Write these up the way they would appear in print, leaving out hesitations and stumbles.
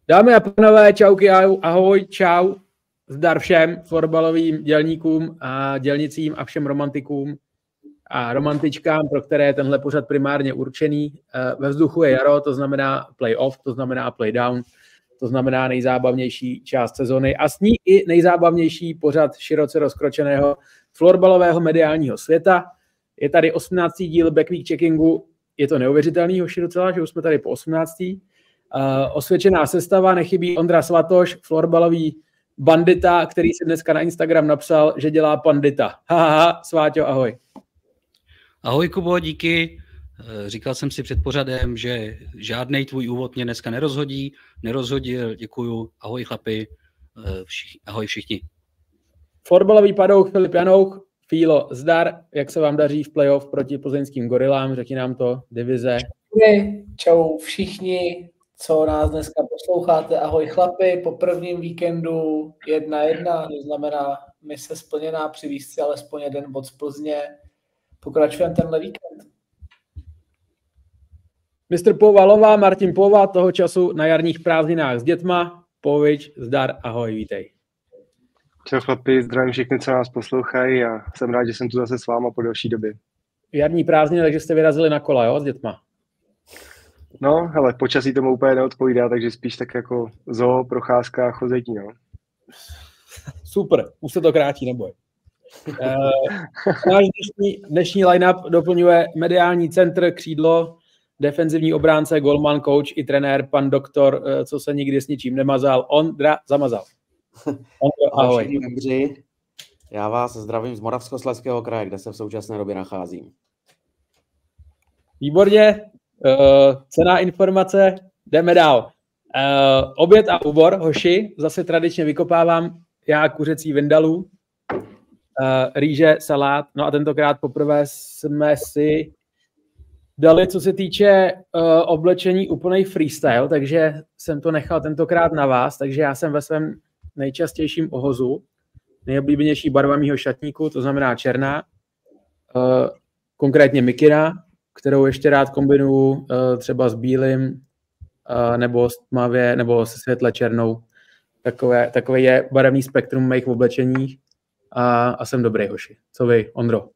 Dámy a pánové, čauky, ahoj, čau. Zdar všem fotbalovým dělníkům a dělnicím a všem romantikům a romantičkám, pro které je tenhle pořad primárně určený. Ve vzduchu je jaro, to znamená play-off, to znamená play-down, to znamená nejzábavnější část sezony a s ní i nejzábavnější pořad široce rozkročeného florbalového mediálního světa. Je tady 18. díl Back Week Checkingu, je to neuvěřitelný, hoši docela, že už jsme tady po 18. Osvědčená sestava, nechybí Ondra Svatoš, florbalový bandita, který si dneska na Instagram napsal, že dělá pandita. Haha, Sváťo, ahoj. Ahoj Kubo, díky. Říkal jsem si před pořadem, že žádnej tvůj úvod mě dneska nerozhodil, děkuju. Ahoj chlapi, ahoj všichni. Florbalový padouch Filip Janouch, Fílo, zdar, jak se vám daří v playoff proti plzeňským gorilám, řekni nám to, divize. Čau všichni, co nás dneska posloucháte, ahoj chlapi, po prvním víkendu 1-1, to znamená mise splněná při výšce alespoň jeden bod z Plzně. Pokračujeme tenhle víkend. Mistr Povalová, Martin Pova, toho času na jarních prázdninách s dětma. Povič, zdar, ahoj, vítej. Čau chlapi, zdravím všechny, co nás poslouchají a jsem rád, že jsem tu zase s váma po delší době. Jarní prázdniny, takže jste vyrazili na kola, jo, s dětma? No, hele, počasí tomu úplně neodpovídá, takže spíš tak jako zoo, procházka, chození, no. Super, už se to krátí, neboj. Náš dnešní line-up doplňuje mediální centr, křídlo, defenzivní obránce, golman, coach i trenér, pan doktor, co se nikdy s ničím nemazal, Ondra Zamazal. Ondro, ahoj. Já vás zdravím z Moravskoslezského kraje, kde se v současné době nacházím. Výborně, cenná informace, jdeme dál. Oběd a úbor, hoši, zase tradičně vykopávám já kuřecí vindalu, rýže, salát, no a tentokrát poprvé jsme si dali, co se týče oblečení, úplnej freestyle, takže jsem to nechal tentokrát na vás, takže já jsem ve svém nejčastějším ohozu, nejoblíbenější barva mýho šatníku, to znamená černá, konkrétně mikina, kterou ještě rád kombinuju třeba s bílým nebo s tmavě, nebo se světle černou. Takové je barevný spektrum mých oblečeních a jsem dobrý, hoši. Co vy, Ondro?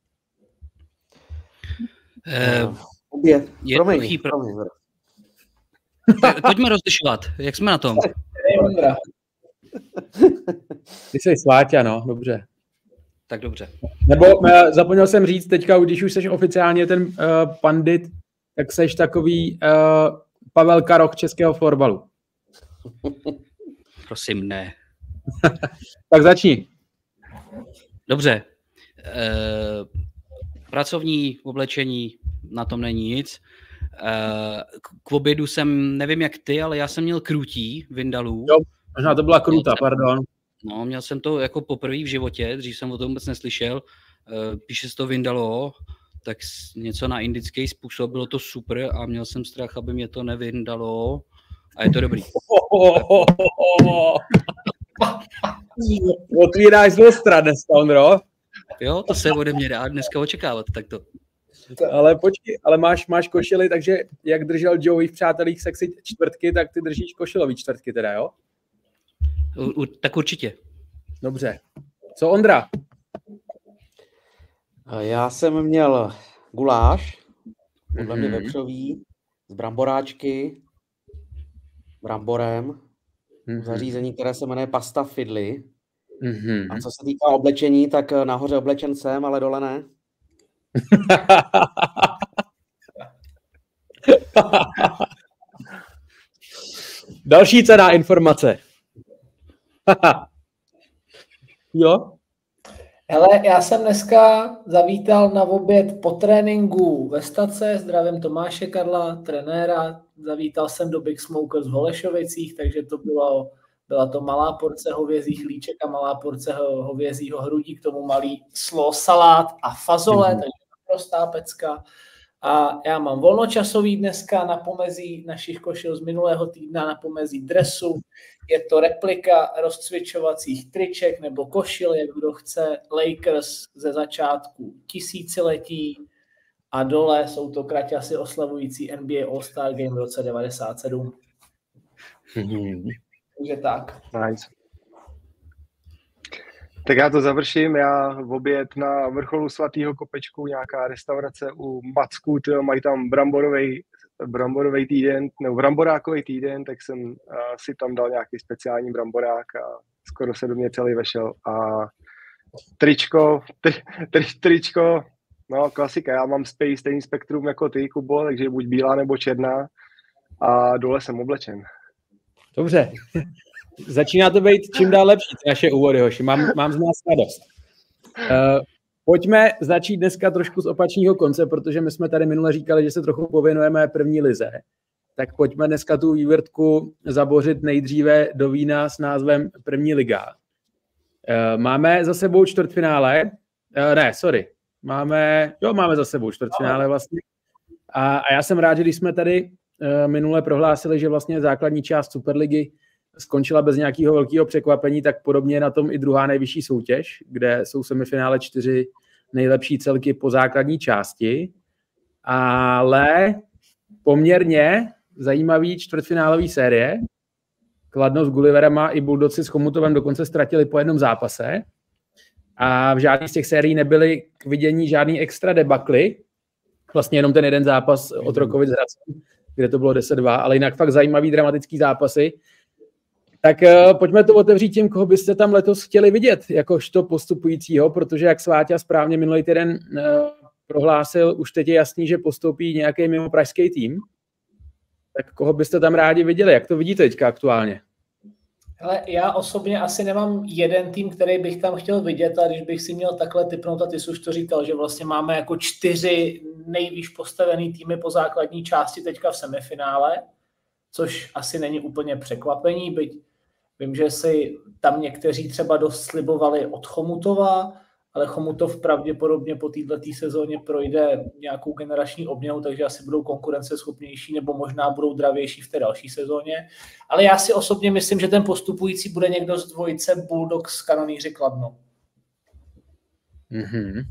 Pojďme rozlišovat, jak jsme na tom? Ty jsi Sváťa, no, dobře. Tak dobře. Nebo zapomněl jsem říct teďka, když už jsi oficiálně ten pandit, tak seš takový Pavel Karoch českého florbalu. Prosím, ne. Tak začni. Dobře. Pracovní oblečení, na tom není nic. K obědu jsem, nevím jak ty, ale já jsem měl krůtí vindalů. Jo, možná to byla krůta, pardon. No, měl jsem to jako poprvé v životě, dřív jsem o tom vůbec neslyšel. Píše se to vindalo, tak něco na indický způsob, bylo to super a měl jsem strach, aby mě to nevindalo a je to dobrý. Otvíráš zlostra dneska, Ondro. Jo, to se ode mě dá dneska očekávat, takto. Ale počkej, ale máš košily, takže jak držel Joey v Přátelích sexy čtvrtky, tak ty držíš košilový čtvrtky teda, jo? Tak určitě. Dobře. Co Ondra? Já jsem měl guláš, podle mě vepřový, z bramboráčky, bramborem, zařízení, které se jmenuje Pasta Fidli. A co se týká oblečení, tak nahoře oblečen jsem, ale dole ne. Další cenná informace. Jo? Hele, já jsem dneska zavítal na oběd po tréninku ve Stace, zdravím Tomáše Karla, trenéra, zavítal jsem do Big Smokers v Holešovicích, takže to byla to malá porce hovězích líček a malá porce hovězího hrudí, k tomu malý salát a fazole, takže prostá pecka. A já mám volnočasový dneska na pomezí našich košil z minulého týdna, na pomezí dresu. Je to replika rozcvičovacích triček nebo košil, jak kdo chce, Lakers ze začátku tisíciletí a dole jsou to kraťasy oslavující NBA All-Star Game v roce 97. Takže tak. Nice. Tak já to završím, já v oběd na vrcholu Svatýho Kopečku, nějaká restaurace u Macků, mají tam bramborový týden, nebo bramborákový týden, tak jsem si tam dal nějaký speciální bramborák a skoro se do mě celý vešel. A tričko, no klasika, já mám stejný spektrum jako ty, Kubo, takže buď bílá nebo černá a dole jsem oblečen. Dobře. Začíná to být čím dál lepší, naše úvody, hoši. Mám z nás radost. Pojďme začít dneska trošku z opačného konce, protože my jsme tady minule říkali, že se trochu pověnujeme první lize. Tak pojďme dneska tu vývrtku zabořit nejdříve do vína s názvem První liga. Máme za sebou čtvrtfinále. Máme za sebou čtvrtfinále vlastně. A já jsem rád, že když jsme tady minule prohlásili, že vlastně základní část Superligy skončila bez nějakého velkého překvapení, tak podobně na tom i druhá nejvyšší soutěž, kde jsou semifinále 4 nejlepší celky po základní části, ale poměrně zajímavý čtvrtfinálový série. Kladno s Gulliverem i Bulldoci s Chomutovem dokonce ztratili po jednom zápase a v žádný z těch sérií nebyly k vidění žádný extra debakly, vlastně jenom ten jeden zápas Otrokovic s Hradcem, kde to bylo 10-2, ale jinak fakt zajímavý dramatický zápasy. Tak pojďme to otevřít tím, koho byste tam letos chtěli vidět, jakožto postupujícího, protože jak Sváťa správně minulý týden prohlásil, už teď je jasný, že postoupí nějaký mimo pražský tým. Tak koho byste tam rádi viděli? Jak to vidíte teďka aktuálně? Hele, já osobně asi nemám jeden tým, který bych tam chtěl vidět, a když bych si měl takhle tipnout, a ty jsi už to říkal, že vlastně máme jako 4 nejvýš postavený týmy po základní části teďka v semifinále, což asi není úplně překvapení, byť vím, že si tam někteří třeba dost slibovali od Chomutova, ale Chomutov pravděpodobně po této sezóně projde nějakou generační obměnu, takže asi budou konkurenceschopnější nebo možná budou dravější v té další sezóně. Ale já si osobně myslím, že ten postupující bude někdo z dvojice Bulldogs Kanonýři Kladno. Mm-hmm.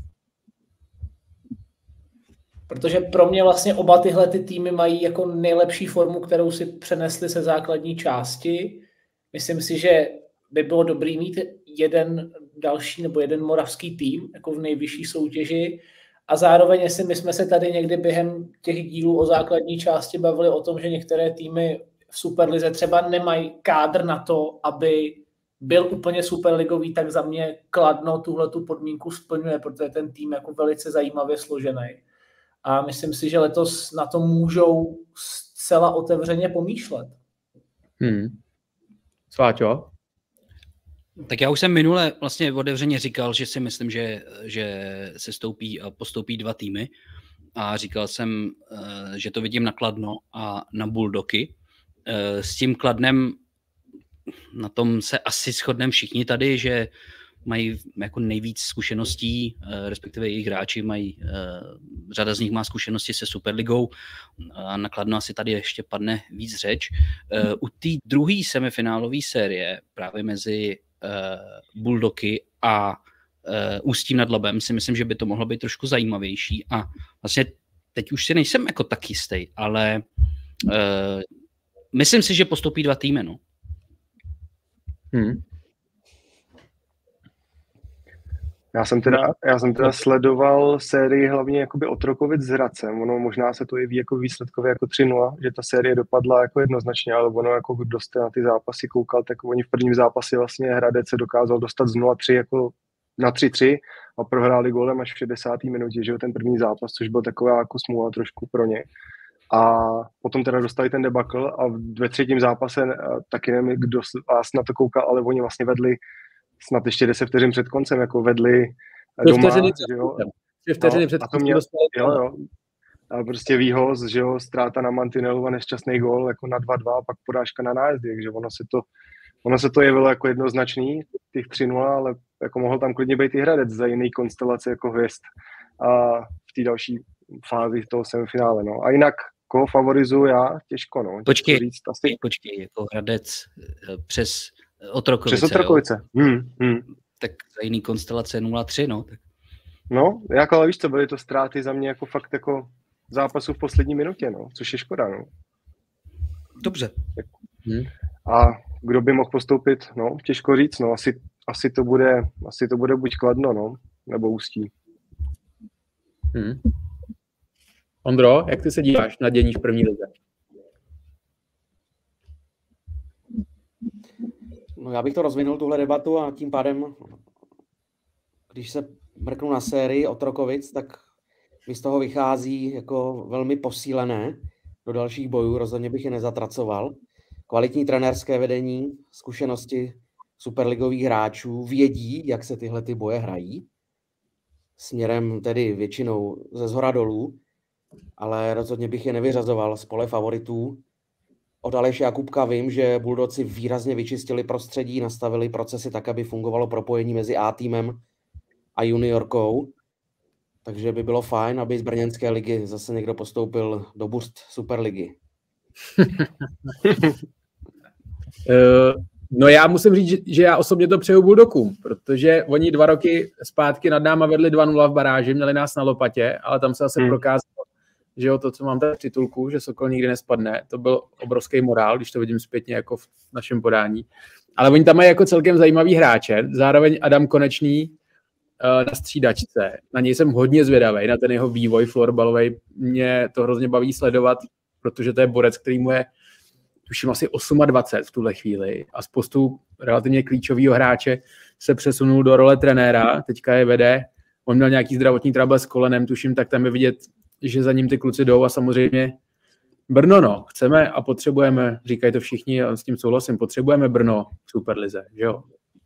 Protože pro mě vlastně oba tyhle ty týmy mají jako nejlepší formu, kterou si přenesli se základní části. Myslím si, že by bylo dobrý mít jeden další nebo jeden moravský tým jako v nejvyšší soutěži. A zároveň, jestli my jsme se tady někdy během těch dílů o základní části bavili o tom, že některé týmy v Superlize třeba nemají kádr na to, aby byl úplně superligový, tak za mě Kladno tuhletu podmínku splňuje, protože ten tým jako velice zajímavě složený. A myslím si, že letos na to můžou zcela otevřeně pomýšlet. Sváťo? Tak já už jsem minule vlastně otevřeně říkal, že si myslím, že se stoupí a postoupí 2 týmy. A říkal jsem, že to vidím na Kladno a na Bulldogy. S tím Kladnem na tom se asi shodneme všichni tady, že mají jako nejvíc zkušeností, respektive jejich hráči mají, řada z nich má zkušenosti se Superligou a na Kladno asi tady ještě padne víc řeč. U té druhé semifinálové série právě mezi Bulldogy a Ústím nad Labem si myslím, že by to mohlo být trošku zajímavější a vlastně teď už si nejsem jako tak jistý, ale myslím si, že postoupí 2 týmy, no. Já jsem teda sledoval sérii hlavně jakoby Otrokovic s Hradcem. Ono možná se to jeví jako výsledkově jako 3-0, že ta série dopadla jako jednoznačně, ale ono jako kdo jste na ty zápasy koukal, tak oni v prvním zápase vlastně Hradec se dokázal dostat z 0-3 jako na 3-3 a prohráli gólem až v 60. minutě, že jo, ten první zápas, což byl taková jako smůla trošku pro ně. A potom teda dostali ten debakl a ve třetím zápase taky nevím, kdo vás na to koukal, ale oni vlastně vedli snad ještě 10 vteřin před koncem, jako vedli doma, že jo. Vteřiny před koncem dostali. Jo. A prostě výhoz, že jo, ztráta na mantinelu a nešťastný gól jako na 2-2 a pak porážka na nájezdy, takže ono se to jevilo jako jednoznačný, těch 3-0, ale jako mohl tam klidně být i Hradec za jiný konstelace jako hvězd a v té další fázi toho semifinále, no. A jinak koho favorizuju já? Těžko, no. Počkej, jako Hradec přes Otrokovice. Přes Otrokovice. Tak za jiný konstelace 0-3, no. Tak. No, jako, ale víš co, byly to ztráty za mě jako fakt jako zápasu v poslední minutě, no, což je škoda, no. Dobře. A kdo by mohl postoupit? No, těžko říct, no, asi to bude buď Kladno, no, nebo Ústí. Ondro, jak ty se díváš na dění v první lize? No, já bych to rozvinul, tuhle debatu, a tím pádem, když se mrknu na sérii Otrokovic, tak mi z toho vychází jako velmi posílené do dalších bojů, rozhodně bych je nezatracoval. Kvalitní trenérské vedení, zkušenosti superligových hráčů, vědí, jak se tyhle ty boje hrají, směrem tedy většinou ze zhora dolů, ale rozhodně bych je nevyřazoval z pole favoritů. Od Aleše Jakubka vím, že Bulldoci výrazně vyčistili prostředí, nastavili procesy tak, aby fungovalo propojení mezi A-týmem a juniorkou, takže by bylo fajn, aby z brněnské ligy zase někdo postoupil do Boost Superligy. No já musím říct, že já osobně to přeju Bulldogům, protože oni 2 roky zpátky nad náma vedli 2-0 v baráži, měli nás na lopatě, ale tam se zase prokázalo, že jo, to, co mám tady v titulku, že Sokol nikdy nespadne, to byl obrovský morál, když to vidím zpětně jako v našem podání. Ale oni tam mají jako celkem zajímavý hráče, zároveň Adam Konečný na střídačce. Na něj jsem hodně zvědavý, na ten jeho vývoj florbalovej. Mě to hrozně baví sledovat, protože to je borec, který mu je tuším asi 28 v tuhle chvíli a spoustu relativně klíčového hráče se přesunul do role trenéra, teďka je vede. On měl nějaký zdravotní trouble s kolenem, tuším, tak tam je vidět, že za ním ty kluci jdou a samozřejmě Brno, no, chceme a potřebujeme, říkají to všichni a s tím souhlasím, potřebujeme Brno v Superlize, že jo?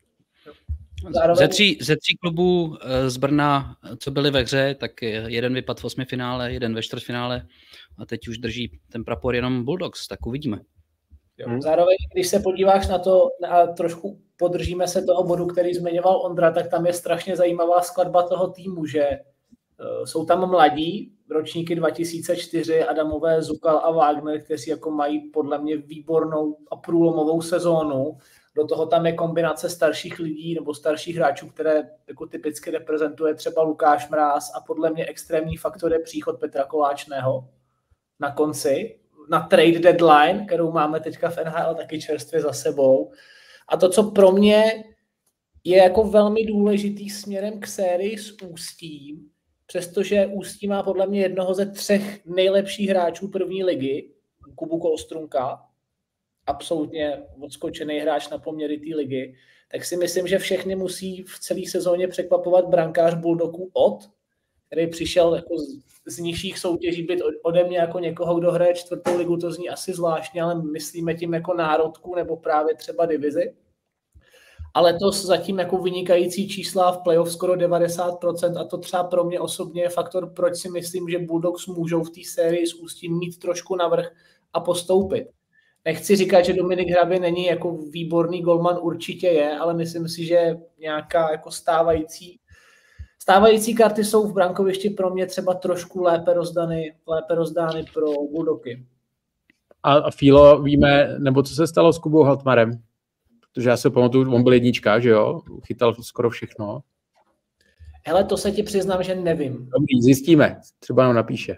Ze tří klubů z Brna, co byli ve hře, tak jeden vypadl v 8. finále, jeden ve čtvrtfinále a teď už drží ten prapor jenom Bulldogs, tak uvidíme. Zároveň, když se podíváš na to a trošku podržíme se toho bodu, který zmiňoval Ondra, tak tam je strašně zajímavá skladba toho týmu, že jsou tam mladí, ročníky 2004, Adamové, Zukal a Wagner, kteří jako mají podle mě výbornou a průlomovou sezónu. Do toho tam je kombinace starších lidí nebo starších hráčů, které jako typicky reprezentuje třeba Lukáš Mráz a podle mě extrémní faktor je příchod Petra Koláčného na konci, na trade deadline, kterou máme teďka v NHL taky čerstvě za sebou. A to, co pro mě je jako velmi důležitý směrem k sérii s Ústím, přestože Ústí má podle mě jednoho ze 3 nejlepších hráčů první ligy, Kubu Kolstrunka, absolutně odskočený hráč na poměry té ligy, tak si myslím, že všechny musí v celé sezóně překvapovat brankář Bulldogů který přišel jako z nižších soutěží, být ode mě jako někoho, kdo hraje 4. ligu, to zní asi zvláštně, ale myslíme tím jako národku nebo právě třeba divizi. A letos zatím jako vynikající čísla v playoff skoro 90% a to třeba pro mě osobně je faktor, proč si myslím, že Bulldogs můžou v té sérii s Ústím mít trošku navrch a postoupit. Nechci říkat, že Dominik Hrabě není jako výborný golman, určitě je, ale myslím si, že nějaká jako stávající karty jsou v brankovišti pro mě třeba trošku lépe rozdány pro Bulldogy. A Fílo, víme, nebo co se stalo s Kubou Haltmarem? Protože já se pamatuju, on byl jednička, že jo? Chytal skoro všechno. Hele, to se ti přiznám, že nevím. Dobrý, zjistíme. Třeba nám napíše.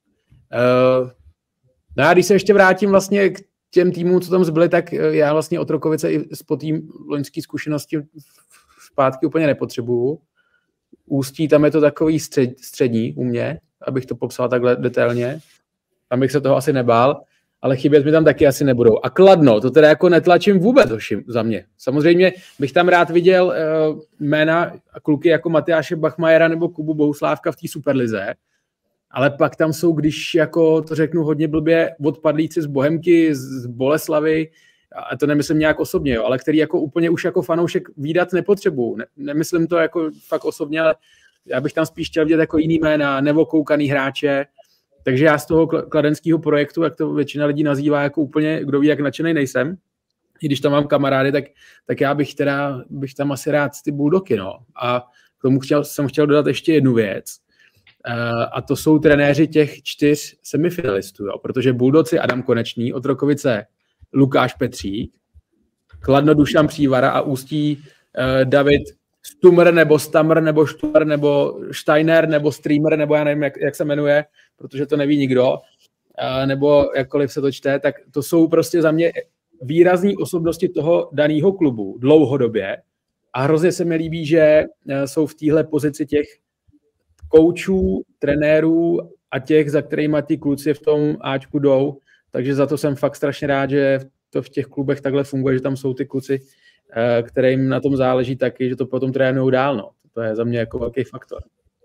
No a když se ještě vrátím vlastně k těm týmům, co tam zbyly, tak já vlastně Otrokovice i po tým loňský zkušenosti zpátky úplně nepotřebuju. Ústí, tam je to takový střední u mě, abych to popsal takhle detailně. Tam bych se toho asi nebál, ale chybět mi tam taky asi nebudou. A Kladno, to teda jako netlačím vůbec za mě. Samozřejmě bych tam rád viděl jména a kluky jako Matyáše Bachmajera nebo Kubu Bohuslávka v té Superlize, ale pak tam jsou, když jako to řeknu hodně blbě, odpadlíci z Bohemky, z Boleslavy, a to nemyslím nějak osobně, jo, ale který jako úplně už jako fanoušek vídat nepotřebuju. Nemyslím to jako fakt osobně, ale já bych tam spíš chtěl vidět jako jiný jména, nevokoukaný hráče. Takže já z toho kladenského projektu, jak to většina lidí nazývá, jako úplně, kdo ví, jak nadšenej nejsem, i když tam mám kamarády, tak já bych tam asi rád ty Bulldogy, no. A k tomu jsem chtěl dodat ještě jednu věc. A to jsou trenéři těch 4 semifinalistů, jo, protože Bulldoci Adam Konečný, Otrokovice Lukáš Petřík, Kladno Dušan Přívara a Ústí David Stumr nebo Stamr nebo Štumr nebo Steiner nebo Streamer nebo já nevím, jak se jmenuje, protože to neví nikdo, nebo jakkoliv se to čte, tak to jsou prostě za mě výrazný osobnosti toho daného klubu dlouhodobě a hrozně se mi líbí, že jsou v téhle pozici těch koučů, trenérů a těch, za kterýma ti kluci v tom Ačku jdou, takže za to jsem fakt strašně rád, že to v těch klubech takhle funguje, že tam jsou ty kluci, kterým na tom záleží taky, že to potom trénujou dál. No. To je za mě jako velký faktor.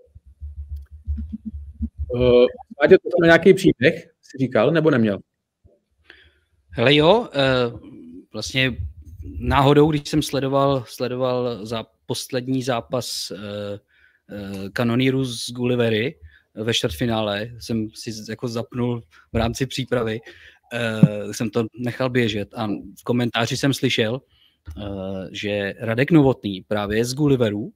Máte to nějaký příběh, jsi říkal, nebo neměl? Hele jo, vlastně náhodou, když jsem sledoval za poslední zápas kanonýrů z Gullivery ve čtvrtfinále, jsem si jako zapnul v rámci přípravy, jsem to nechal běžet a v komentáři jsem slyšel, že Radek Novotný právě z Gulliverů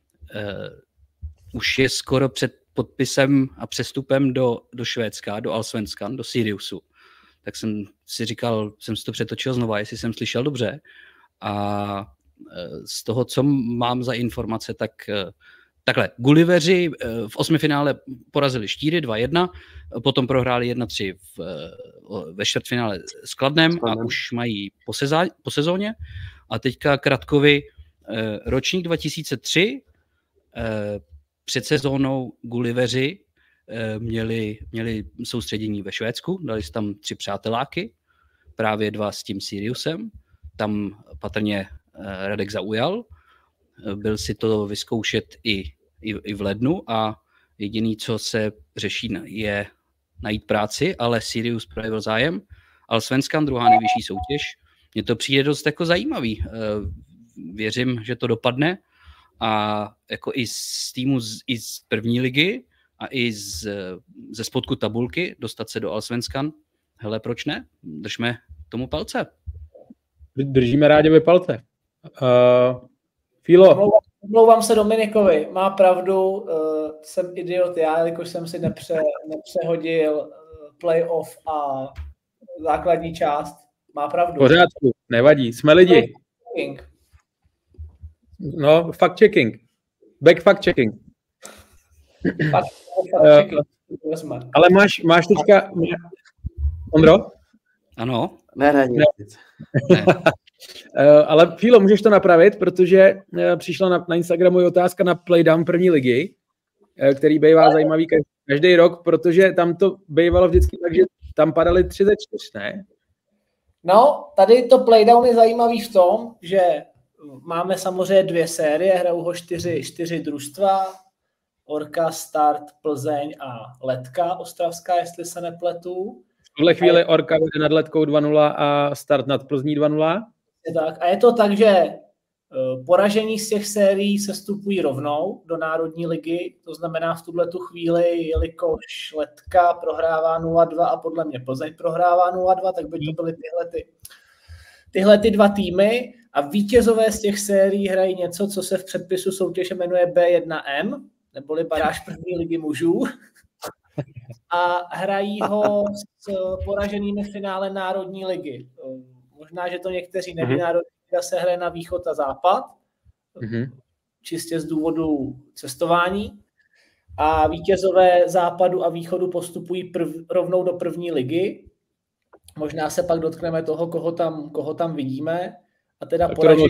už je skoro před podpisem a přestupem do Švédska, do Allsvenskan, do Siriusu. Tak jsem si říkal, jsem si to přetočil znova, jestli jsem slyšel dobře. A z toho, co mám za informace, tak takhle. Gulliveři v osmifinále porazili Štíry 2-1, potom prohráli 1-3 ve čtvrtfinále s Kladnem a už mají po sezóně. A teďka Kratkovi ročník 2003 před sezónou Gulliveři měli soustředění ve Švédsku, dali si tam 3 přáteláky, právě 2 s tím Siriusem, tam patrně Radek zaujal, byl si to vyzkoušet i v lednu a jediný, co se řeší, je najít práci, ale Sirius projevil zájem, Allsvenskan, druhá nejvyšší soutěž. Mně to přijde dost jako zajímavý. Věřím, že to dopadne a jako i z týmu i z první ligy a i ze spodku tabulky dostat se do Allsvenskan. Hele, proč ne? Držme tomu palce. Držíme rádi palce. Filo. Omlouvám se Dominikovi, má pravdu, jsem idiot já, jelikož jsem si nepřehodil playoff a základní část. Má pravdu. Pořádku, nevadí, jsme lidi. No, fact checking. Back fact checking. Ale máš teďka... Ondro? Ano. Ne. Ale Filo, můžeš to napravit, protože přišla na Instagramu i otázka na playdown první ligy, který bývá zajímavý každý rok, protože tam to bývalo vždycky tak, že tam padaly 3 ze 4, ne? No, tady to playdown je zajímavý v tom, že máme samozřejmě 2 série, hrajou ho 4 družstva, Orka, Start, Plzeň a Letka Ostravská, jestli se nepletu. V tuhle chvíli Orka vede nad Letkou 2-0 a Start nad Plzní 2-0. Tak. A je to tak, že poražení z těch sérií se vstupují rovnou do Národní ligy, to znamená v tuhletu chvíli, jelikož Letka prohrává 0-2 a podle mě Plzeň prohrává 0-2, tak by to byly tyhle 2 týmy a vítězové z těch sérií hrají něco, co se v předpisu soutěže jmenuje B1M, neboli baráž první ligy mužů. A hrají ho s poraženými v finále Národní ligy. Možná, že to někteří neví, Národní liga se hraje na východ a západ, čistě z důvodu cestování. A vítězové západu a východu postupují rovnou do první ligy. Možná se pak dotkneme toho, koho tam vidíme. A teda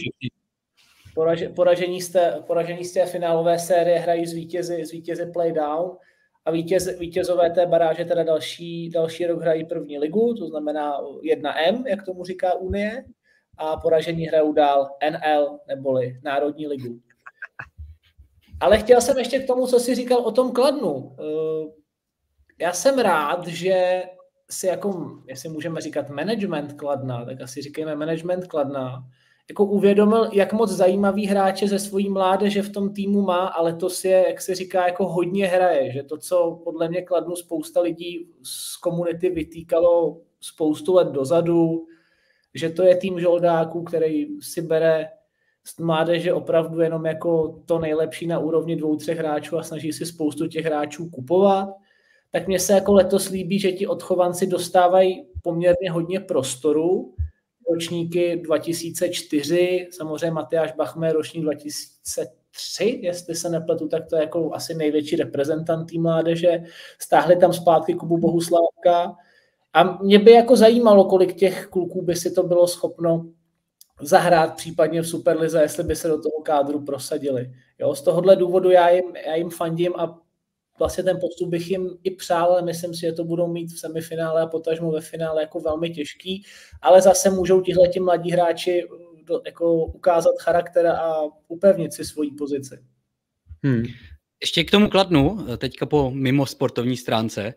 poražení z té finálové série hrají z vítězi playdown. A vítězové té baráže teda další rok hrají první ligu, to znamená 1M, jak tomu říká Unie, a poražení hrajou dál NL, neboli Národní ligu. Ale chtěl jsem ještě k tomu, co jsi říkal o tom Kladnu. Já jsem rád, že si jako, jestli můžeme říkat management Kladna, tak asi říkejme management Kladna, jako uvědomil, jak moc zajímavý hráče ze svojí mládeže v tom týmu má, ale to si je, jak se říká, jako hodně hraje, že to, co podle mě Kladnu spousta lidí z komunity vytýkalo spoustu let dozadu, že to je tým žoldáků, který si bere z mládeže opravdu jenom jako to nejlepší na úrovni 2-3 hráčů a snaží si spoustu těch hráčů kupovat, tak mně se jako letos líbí, že ti odchovanci dostávají poměrně hodně prostoru, ročníky 2004, samozřejmě Matyáš Bachmer ročník 2003, jestli se nepletu, tak to je jako asi největší reprezentant té mládeže. Stáhli tam zpátky Kubu Bohuslávka A mě by jako zajímalo, kolik těch kluků by si to bylo schopno zahrát případně v Superlize, jestli by se do toho kádru prosadili. Jo, z tohohle důvodu já jim fandím a vlastně ten postup bych jim i přál, ale myslím si, že to budou mít v semifinále a potažmo ve finále jako velmi těžký, ale zase můžou tihleti mladí hráči jako ukázat charakter a upevnit si svoji pozici. Ještě k tomu Kladnu, teďka po mimo sportovní stránce,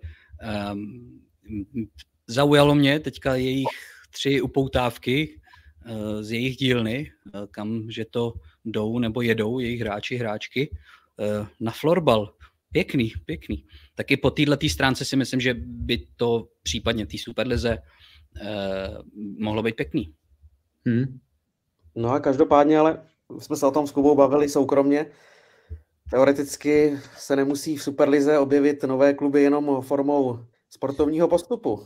zaujalo mě teďka jejich 3 upoutávky z jejich dílny, kam že to jdou nebo jedou jejich hráči, hráčky, na florbal. Pěkný. Taky po této stránce si myslím, že by to případně té Superlize mohlo být pěkný. No a každopádně, ale jsme se o tom s Kubou bavili soukromně. Teoreticky se nemusí v Superlize objevit nové kluby jenom formou sportovního postupu.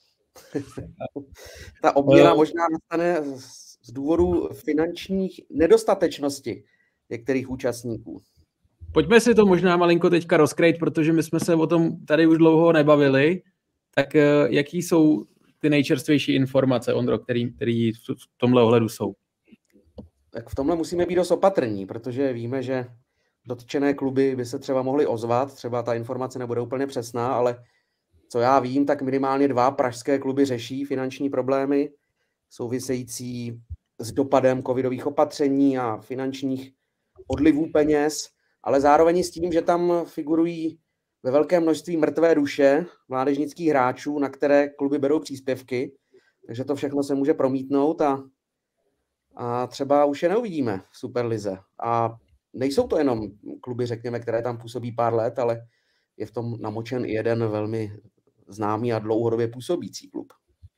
Ta obměna možná nastane z důvodu finančních nedostatečnosti některých účastníků. Pojďme si to možná malinko teďka rozkrýt, protože my jsme se o tom tady už dlouho nebavili. Tak jaký jsou ty nejčerstvější informace, Ondro, který v tomhle ohledu jsou? Tak v tomhle musíme být dost opatrní, protože víme, že dotčené kluby by se třeba mohly ozvat, třeba ta informace nebude úplně přesná, ale co já vím, tak minimálně 2 pražské kluby řeší finanční problémy související s dopadem covidových opatření a finančních odlivů peněz, ale zároveň s tím, že tam figurují ve velkém množství mrtvé duše mládežnických hráčů, na které kluby berou příspěvky, takže to všechno se může promítnout a třeba už je neuvidíme v Superlize. A nejsou to jenom kluby, řekněme, které tam působí pár let, ale je v tom namočen i jeden velmi známý a dlouhodobě působící klub.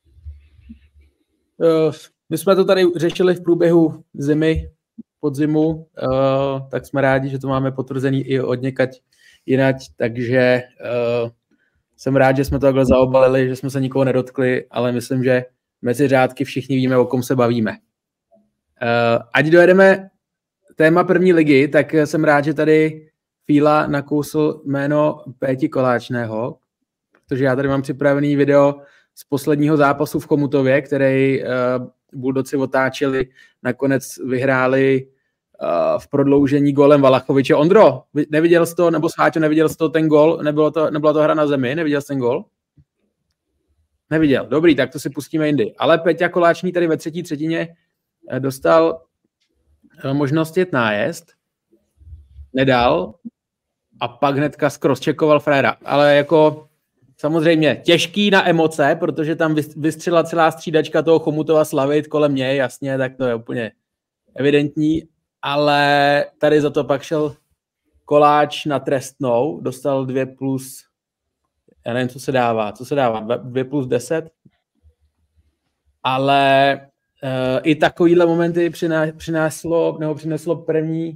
My jsme to tady řešili v průběhu zimy, podzimu, tak jsme rádi, že to máme potvrzený i od někať jinať, takže jsem rád, že jsme to takhle zaobalili, že jsme se nikoho nedotkli, ale myslím, že mezi řádky všichni víme, o kom se bavíme. Ať dojedeme téma první ligy, tak jsem rád, že tady Fíla nakousl jméno Péti Koláčného, protože já tady mám připravený video z posledního zápasu v Chomutově, který Buldoci otáčeli, nakonec vyhráli v prodloužení gólem Valachoviče. Ondro, neviděl jsi to, nebo Sáťo, neviděl jsi to ten gól? Nebyla to hra na zemi? Neviděl jsi ten gól? Neviděl. Dobrý, tak to si pustíme jindy. Ale Peťa Koláčný tady ve třetí třetině dostal možnost jet nájezd, nedal a pak hnedka zkrosčekoval fréra. Ale jako samozřejmě těžký na emoce, protože tam vystřelila celá střídačka toho Chomutova slavit kolem něj, jasně, tak to je úplně evidentní, ale tady za to pak šel Koláč na trestnou, dostal 2+, já nevím, co se dává 2+10, ale i takovýhle momenty přineslo první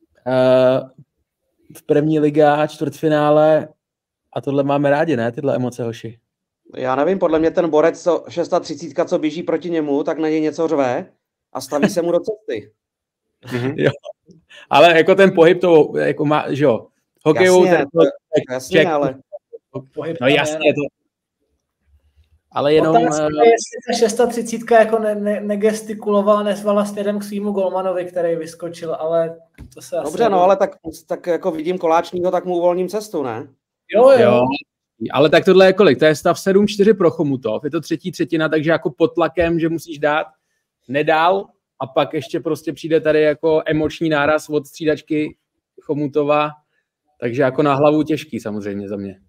v první liga, čtvrtfinále a tohle máme rádi, ne? Tyhle emoce, hoši. Já nevím, podle mě ten borec 630, co běží proti němu, tak na něj něco řve a staví se mu do cesty. Jo. Ale jako ten pohyb to jako má, že jo. Hokeju, jasně, ale no jasně to. Ale jenom... Otázka je, jestli ta 630 jako negestikulovala, nezvala směrem k svýmu golmanovi, který vyskočil, ale to se dobře, asi... no ale tak jako vidím Koláčnýho, tak mu uvolním cestu, ne? Jo. Ale tak tohle je kolik? To je stav 7-4 pro Chomutov, je to třetí třetina, takže jako pod tlakem, že musíš dát, nedal a pak ještě prostě přijde tady jako emoční náraz od střídačky Chomutova, takže jako na hlavu těžký samozřejmě za mě.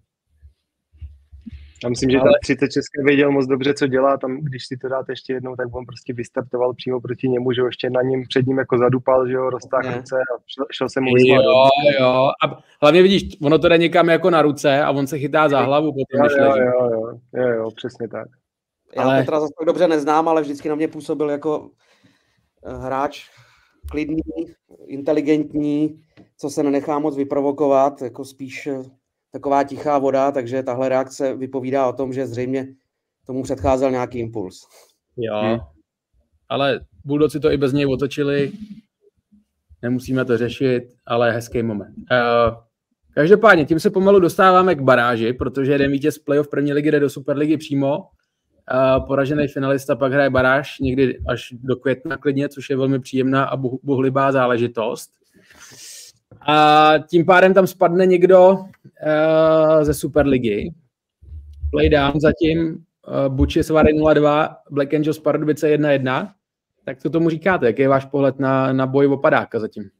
Já myslím, že tam 30 České věděl moc dobře, co dělá. Tam, když si to dáte ještě jednou, tak on prostě vystartoval přímo proti němu, že ho ještě před ním jako zadupal, že jo, roztáhl ruce a šel se mu vysmát. Jo. A hlavně vidíš, ono to jde někam jako na ruce a on se chytá za hlavu. Jo, přesně tak. Já Petra zase tak dobře neznám, ale vždycky na mě působil jako hráč klidný, inteligentní, co se nenechá moc vyprovokovat, jako spíš taková tichá voda, takže tahle reakce vypovídá o tom, že zřejmě tomu předcházel nějaký impuls. Jo, ale Buldoci to i bez něj otočili, nemusíme to řešit, ale hezký moment. Každopádně, tím se pomalu dostáváme k baráži, protože jeden vítěz playoff první ligy jde do Superligy přímo. Poražený finalista pak hraje baráž někdy až do května klidně, což je velmi příjemná a bohulibá záležitost. A tím pádem tam spadne někdo ze Superligy. Playdown zatím Buči Vary 0-2, Black Angels Pardubice 1-1. Tak co tomu říkáte? Jaký je váš pohled na boj o padáka zatím?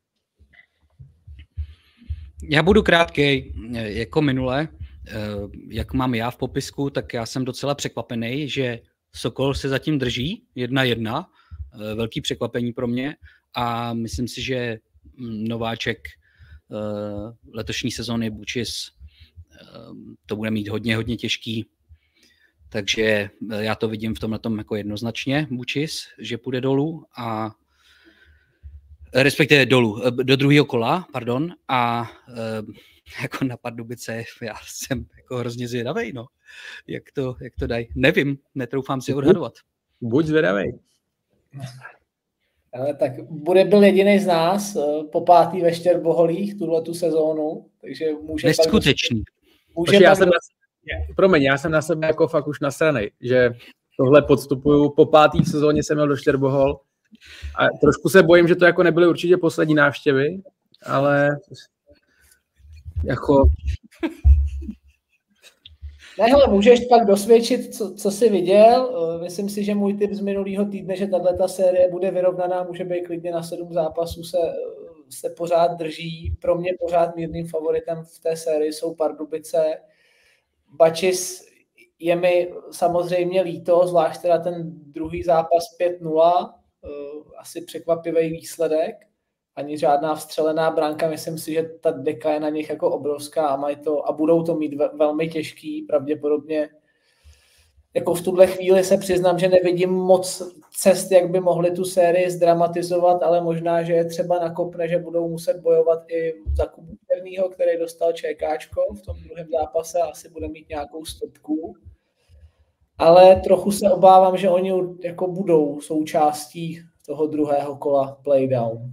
Já budu krátký, jako minule. Jak mám já v popisku, tak já jsem docela překvapený, že Sokol se zatím drží 1-1. Velký překvapení pro mě a myslím si, že nováček letošní sezóny Bučis to bude mít hodně těžký. Takže já to vidím v tomhletom jako jednoznačně Bučis, že půjde dolů a respektive dolů, do druhého kola, pardon, a jako na Pardubice, já jsem jako hrozně zvědavej, no. Jak to dají. Nevím, netroufám si odhadovat. Buď zvědavej. Ale tak bude byl jediný z nás po 5. ve Štěrboholích tuhletu sezónu, takže může... Neskutečný. Já jsem na sebe jako fakt už nasranej, že tohle podstupuju. Po 5. sezóně jsem měl do Štěrbohol a trošku se bojím, že to jako nebyly určitě poslední návštěvy, ale jako... Ne, hele, můžeš pak dosvědčit, co jsi viděl. Myslím si, že můj tip z minulého týdne, že tato série bude vyrovnaná, může být klidně na 7 zápasů, se pořád drží. Pro mě pořád mírným favoritem v té sérii jsou Pardubice. Bačis je mi samozřejmě líto, zvlášť teda ten druhý zápas 5-0, asi překvapivý výsledek. Ani žádná vstřelená branka, myslím si, že ta deka je na nich jako obrovská a budou to mít velmi těžký, pravděpodobně. Jako v tuhle chvíli se přiznám, že nevidím moc cest, jak by mohli tu sérii zdramatizovat, ale možná, že je třeba nakopne, že budou muset bojovat i za Kubu Černýho, který dostal ČKčko v tom druhém zápase a asi bude mít nějakou stopku. Ale trochu se obávám, že oni jako budou součástí toho druhého kola playdown.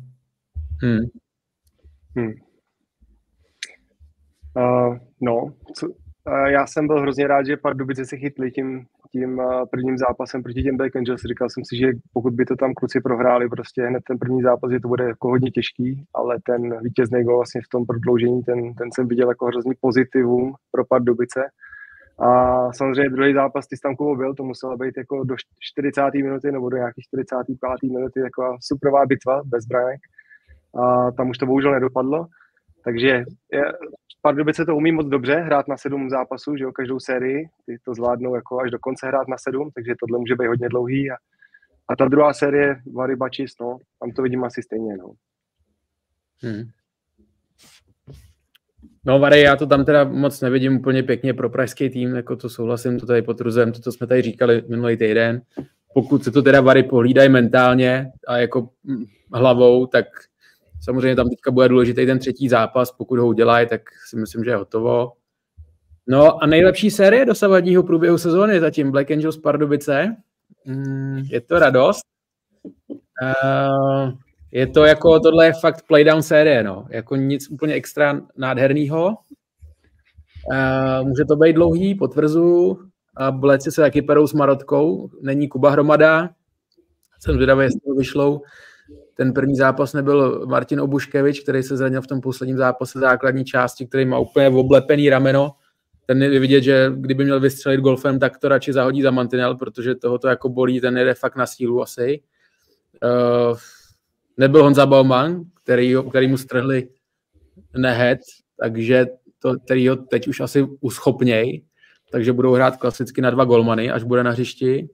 Já jsem byl hrozně rád, že Pardubice se chytli tím prvním zápasem proti těm Black Angels. Říkal jsem si, že pokud by to tam kluci prohráli prostě hned ten první zápas, že to bude jako hodně těžký, ale ten vítězný gól vlastně v tom prodloužení, ten jsem viděl jako hrozný pozitivum pro Pardubice. A samozřejmě druhý zápas, ty tam Kubo byl, to muselo být jako do 40. minuty nebo do nějakých 45. minuty jako superová bitva bez branek. A tam už to bohužel nedopadlo. Takže Pardubice to umí moc dobře, hrát na 7 zápasů, že jo, každou sérii, ty to zvládnou jako až do konce hrát na 7, takže tohle může být hodně dlouhý. A ta druhá série Vary Bačis, no, tam to vidím asi stejně, no. No Vary, já to tam teda moc nevidím úplně pěkně pro pražský tým, jako to souhlasím, to tady potvrzujem, to jsme tady říkali minulý týden. Pokud se to teda Vary pohlídají mentálně a jako hlavou, tak samozřejmě tam teďka bude důležitý ten třetí zápas, pokud ho udělají, tak si myslím, že je hotovo. No a nejlepší série dosavadního průběhu sezóny zatím Black Angels Pardubice. Je to radost. Je to jako, tohle je fakt playdown série, no. Jako nic úplně extra nádhernýho. Může to být dlouhý, potvrzuju. A Bleci se taky perou s Marotkou. Není Kuba Hromada. Jsem zvědavý, jestli to vyšlou. Ten první zápas nebyl Martin Obuškevič, který se zranil v tom posledním zápase základní části, který má úplně oblepený rameno. Ten je vidět, že kdyby měl vystřelit golfem, tak to radši zahodí za mantinel, protože tohoto jako bolí, ten jede fakt na sílu asi. Nebyl Honza Baumann, který mu strhli nehet, takže který ho teď už asi uschopněj, takže budou hrát klasicky na 2 golmany, až bude na hřišti.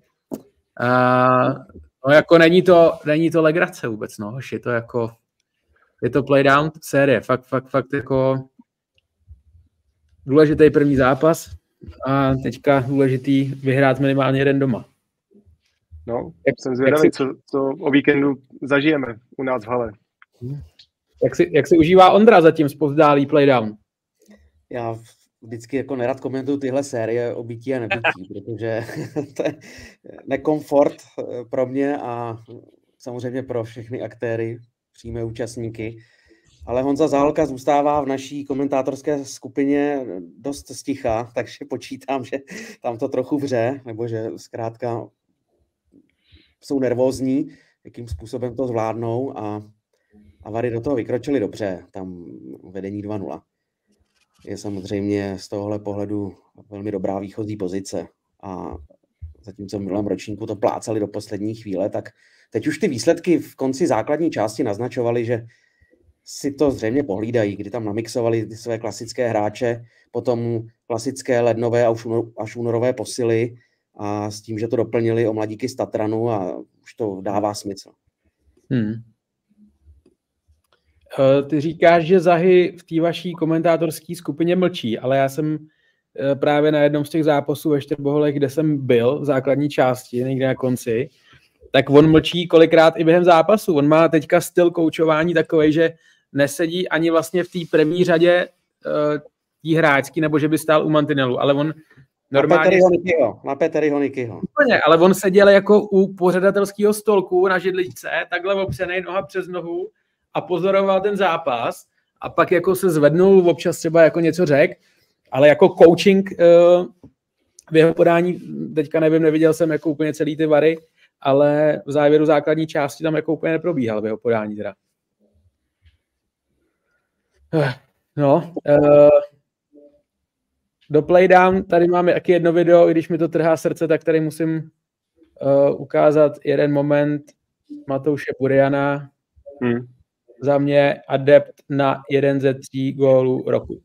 No jako není to legrace vůbec, no, je to playdown série, fakt jako důležitý první zápas a teďka důležitý vyhrát minimálně jeden doma. No, jsem zvědavý, co o víkendu zažijeme u nás v hale. Jak si užívá Ondra zatím zpovzdálý playdown? Já vždycky jako nerad komentuju tyhle série o bytí a nebytí, protože to je nekomfort pro mě a samozřejmě pro všechny aktéry, přímé účastníky. ale Honza Záholka zůstává v naší komentátorské skupině dost sticha, takže počítám, že tam to trochu vře, nebo že zkrátka jsou nervózní, jakým způsobem to zvládnou a Vary do toho vykročili dobře, tam vedení 2-0. Je samozřejmě z tohohle pohledu velmi dobrá výchozí pozice a zatímco v minulém ročníku to plácali do poslední chvíle, tak teď už ty výsledky v konci základní části naznačovaly, že si to zřejmě pohlídají, kdy tam namixovali ty své klasické hráče, potom klasické lednové až únorové posily a s tím, že to doplnili o mladíky z Tatranu a už to dává smysl. Ty říkáš, že Zahy v té vaší komentátorské skupině mlčí, ale já jsem právě na jednom z těch zápasů ve Štěrboholech, kde jsem byl v základní části, někde na konci, tak on mlčí kolikrát i během zápasu. On má teďka styl koučování takovej, že nesedí ani vlastně v té první řadě tý hráčský, nebo že by stál u mantinelu, ale on normálně... Na Petery Honikyho. Úplně, ale on seděl jako u pořadatelského stolku na židličce, takhle opřenej noha přes nohu a pozoroval ten zápas a pak jako se zvednul, občas třeba jako něco řekl, ale jako coaching v jeho podání, teďka nevím, neviděl jsem jako úplně celý ty Vary, ale v závěru základní části tam jako úplně neprobíhal v jeho podání teda. No, do Playdown tady máme taky jedno video, i když mi to trhá srdce, tak tady musím ukázat jeden moment Matouše Buriana. Za mě adept na 1 ze 3 gólů roku.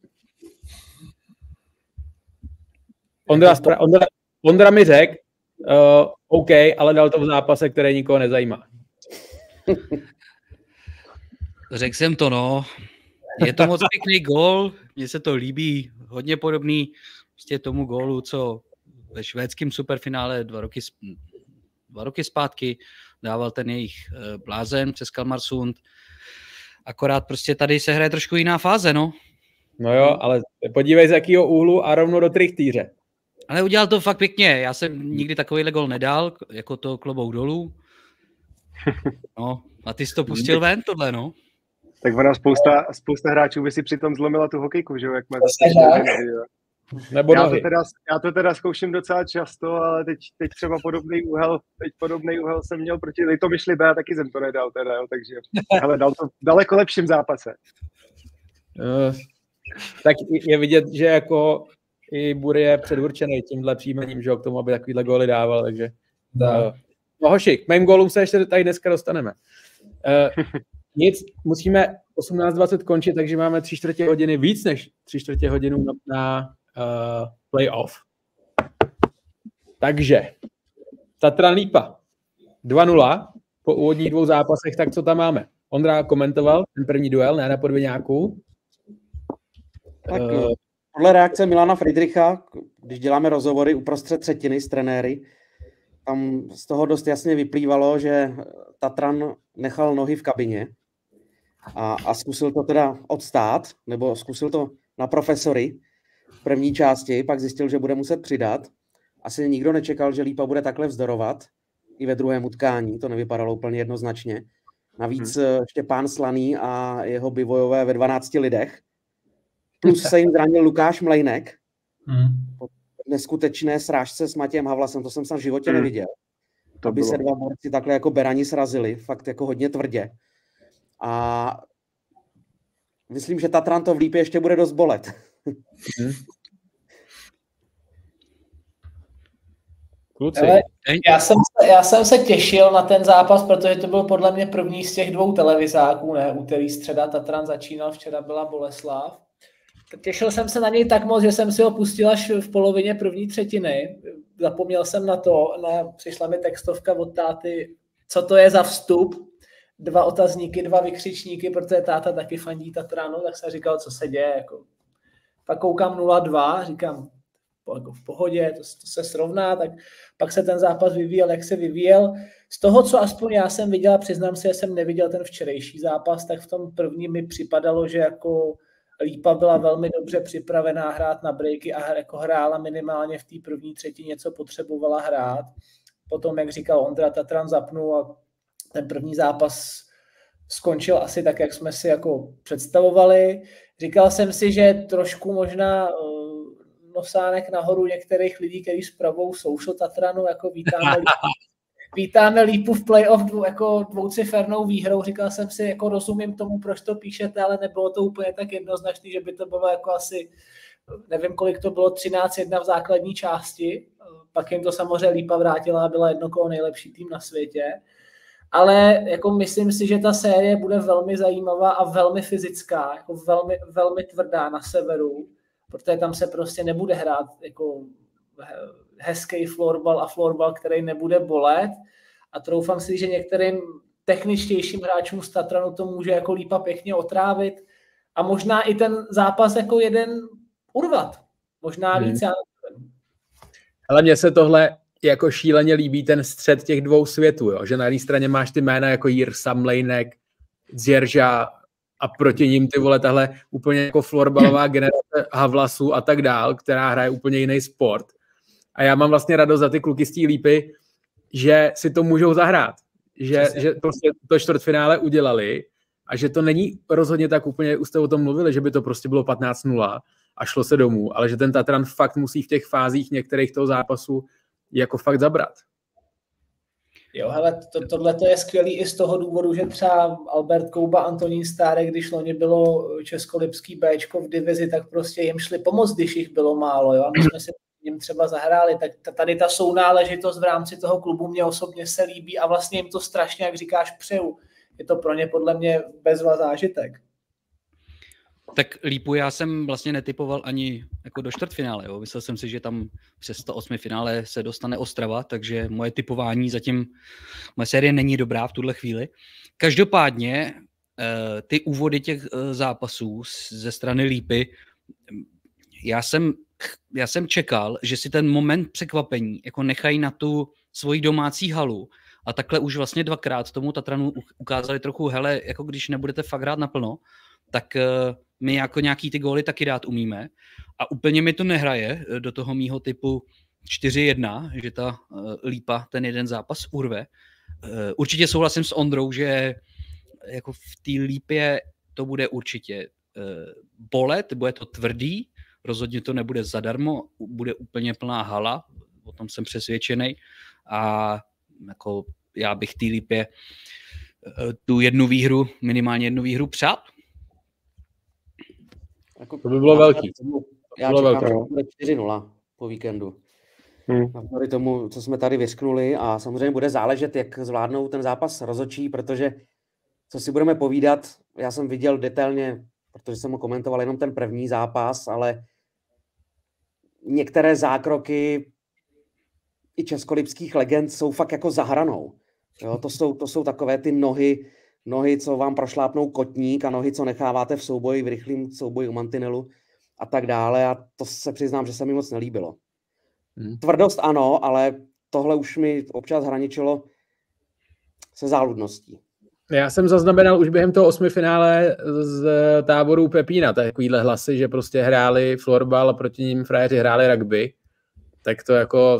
Ondra mi řekl, OK, ale dal to v zápase, který nikoho nezajímá. Řekl jsem to, no. Je to moc pěkný gól, mně se to líbí, hodně podobný prostě tomu gólu, co ve švédském superfinále 2 roky zpátky dával ten jejich blázen přes Kalmarsund. Akorát prostě tady se hraje trošku jiná fáze, no. No jo, ale podívej z jakého úhlu a rovnou do trichtýře. Ale udělal to fakt pěkně, já jsem nikdy takovýhle gól nedal, jako to klobouk dolů. No, a ty jsi to pustil ven, tohle, no. Tak ona spousta hráčů by si přitom zlomila tu hokejku, že jo, jak má Nebo já to teda zkouším docela často, ale teď třeba podobný úhel jsem měl proti Litomyšli B, taky jsem to nedal teda, jo, takže ale dal to v daleko lepším zápase. Tak je vidět, že jako i Bur je předurčený tímhle příjmením, že jo, k tomu, aby takovýhle góly dával, takže no hoši, k mým gólům se ještě tady dneska dostaneme. Nic, musíme 18:20 končit, takže máme 3/4 hodiny, víc než 3/4 hodinu na playoff. Takže Tatran Lípa 2-0 po úvodních 2 zápasech, tak co tam máme? Ondra komentoval ten první duel, ne na Podviňáku. Tak podle reakce Milana Friedricha, když děláme rozhovory uprostřed třetiny s trenéry, tam z toho dost jasně vyplývalo, že Tatran nechal nohy v kabině a zkusil to teda odstát, nebo zkusil to na profesory v první části, pak zjistil, že bude muset přidat. Asi nikdo nečekal, že Lípa bude takhle vzdorovat i ve druhém utkání, to nevypadalo úplně jednoznačně. Navíc Štěpán Slaný a jeho bivojové ve 12 lidech. Plus se jim zranil Lukáš Mlejnek. Po neskutečné srážce s Matějem Havlasem, to jsem v životě neviděl. Aby se 2 borci takhle jako berani srazili, fakt jako hodně tvrdě. A myslím, že Tatran to v Lípě ještě bude dost bolet. Ale já jsem se těšil na ten zápas, protože to byl podle mě první z těch 2 televizáků, ne? Úterý, středa, Tatran začínal, včera byla Boleslav. Těšil jsem se na něj tak moc, že jsem si ho pustil až v polovině první třetiny. Zapomněl jsem na to, přišla mi textovka od táty, co to je za vstup, 2 otazníky, 2 vykřičníky, protože táta taky fandí Tatranu, tak jsem říkal, co se děje. Jako. Pak koukám 0-2, říkám, jako v pohodě, to se srovná, tak pak se ten zápas vyvíjel, jak se vyvíjel. Z toho, co aspoň já jsem viděl, přiznám si, že jsem neviděl ten včerejší zápas, tak v tom prvním mi připadalo, že jako Lípa byla velmi dobře připravená hrát na breaky a jako hrála minimálně v té první třetině, co potřebovala hrát. Potom, jak říkal Ondra, Tatran zapnul a ten první zápas skončil asi tak, jak jsme si jako představovali. Říkal jsem si, že trošku možná nosánek nahoru některých lidí, kteří spravou Social Tatranu, jako vítáme Lípu v playoff jako dvoucifernou výhrou. Říkal jsem si, jako rozumím tomu, proč to píšete, ale nebylo to úplně tak jednoznačné, že by to bylo jako asi, nevím, kolik to bylo, 13-1 v základní části. Pak jim to samozřejmě Lípa vrátila a byla jednokoło nejlepší tým na světě. Ale jako myslím si, že ta série bude velmi zajímavá a velmi fyzická, jako velmi, velmi tvrdá na severu, protože tam se prostě nebude hrát jako hezký florbal a florbal, který nebude bolet. A troufám si, že některým techničtějším hráčům z Tatranu to může jako Lípa pěkně otrávit a možná i ten zápas jako jeden urvat. Možná víc, já nevím. Ale mně se tohle jako šíleně líbí ten střed těch dvou světů, jo? Že na jedné straně máš ty jména jako Jirsa, Mlejnek, Zjerža a proti ním ty vole tahle úplně jako florbalová generace Havlasů a tak dál, která hraje úplně jiný sport. A já mám vlastně radost za ty kluky z té Lípy, že si to můžou zahrát. Že prostě to čtvrtfinále udělali a že to není rozhodně tak úplně, už jste o tom mluvili, že by to prostě bylo 15-0 a šlo se domů, ale že ten Tatran fakt musí v těch fázích některých toho zápasu jako fakt zabrat. Jo, hele, tohle je skvělý i z toho důvodu, že třeba Albert Kouba, Antonín Stárek, když loni bylo českolipský Bčko v divizi, tak prostě jim šli pomoct, když jich bylo málo, jo, a my jsme si jim třeba zahráli, tak tady ta sounáležitost v rámci toho klubu mě osobně se líbí a vlastně jim to strašně, jak říkáš, přeju. Je to pro ně podle mě bezva zážitek. Tak Lípu já jsem vlastně netypoval ani jako do čtvrtfinále. Jo. Myslel jsem si, že tam přes to 8. finále se dostane Ostrava, takže moje typování zatím, moje série není dobrá v tuhle chvíli. Každopádně ty úvody těch zápasů ze strany Lípy, já jsem čekal, že si ten moment překvapení jako nechají na tu svoji domácí halu a takhle už vlastně dvakrát tomu Tatranu ukázali trochu, hele, jako když nebudete fakt hrát naplno, tak my jako nějaký ty góly taky dát umíme a úplně mi to nehraje do toho mýho typu 4-1, že ta Lípa ten jeden zápas urve. Určitě souhlasím s Ondrou, že jako v té Lípě to bude určitě bolet, bude to tvrdý, rozhodně to nebude zadarmo, bude úplně plná hala, o tom jsem přesvědčený a jako já bych té Lípě tu minimálně jednu výhru přát. Jako, to by bylo velký. Já čekám, že bude 4-0 po víkendu. Navzdory tomu, co jsme tady vyřknuli a samozřejmě bude záležet, jak zvládnou ten zápas rozhodčí, protože co si budeme povídat, já jsem viděl detailně, protože jsem ho komentoval jenom ten první zápas, ale některé zákroky i českolipských legend jsou fakt jako za hranou. Jo, to jsou takové ty nohy, co vám prošlápnou kotník a nohy, co necháváte v souboji, v rychlém souboji u mantinelu a tak dále a to se přiznám, že se mi moc nelíbilo. Tvrdost ano, ale tohle už mi občas hraničilo se záludností. Já jsem zaznamenal už během toho 8. finále z táboru Pepína takovýhle hlasy, že prostě hráli florbal a proti ním frajeři hráli rugby. Tak to jako...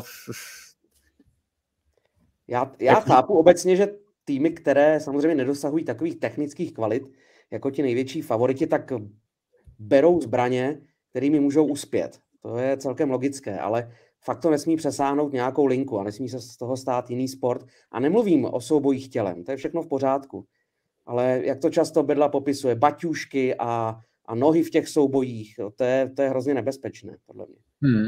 Já chápu obecně, že týmy, které samozřejmě nedosahují takových technických kvalit, jako ti největší favoriti, tak berou zbraně, kterými můžou uspět. To je celkem logické, ale fakt to nesmí přesáhnout nějakou linku a nesmí se z toho stát jiný sport. A nemluvím o soubojích tělem, to je všechno v pořádku. Ale jak to často Bedla popisuje, baťušky a nohy v těch soubojích, to je hrozně nebezpečné, podle mě.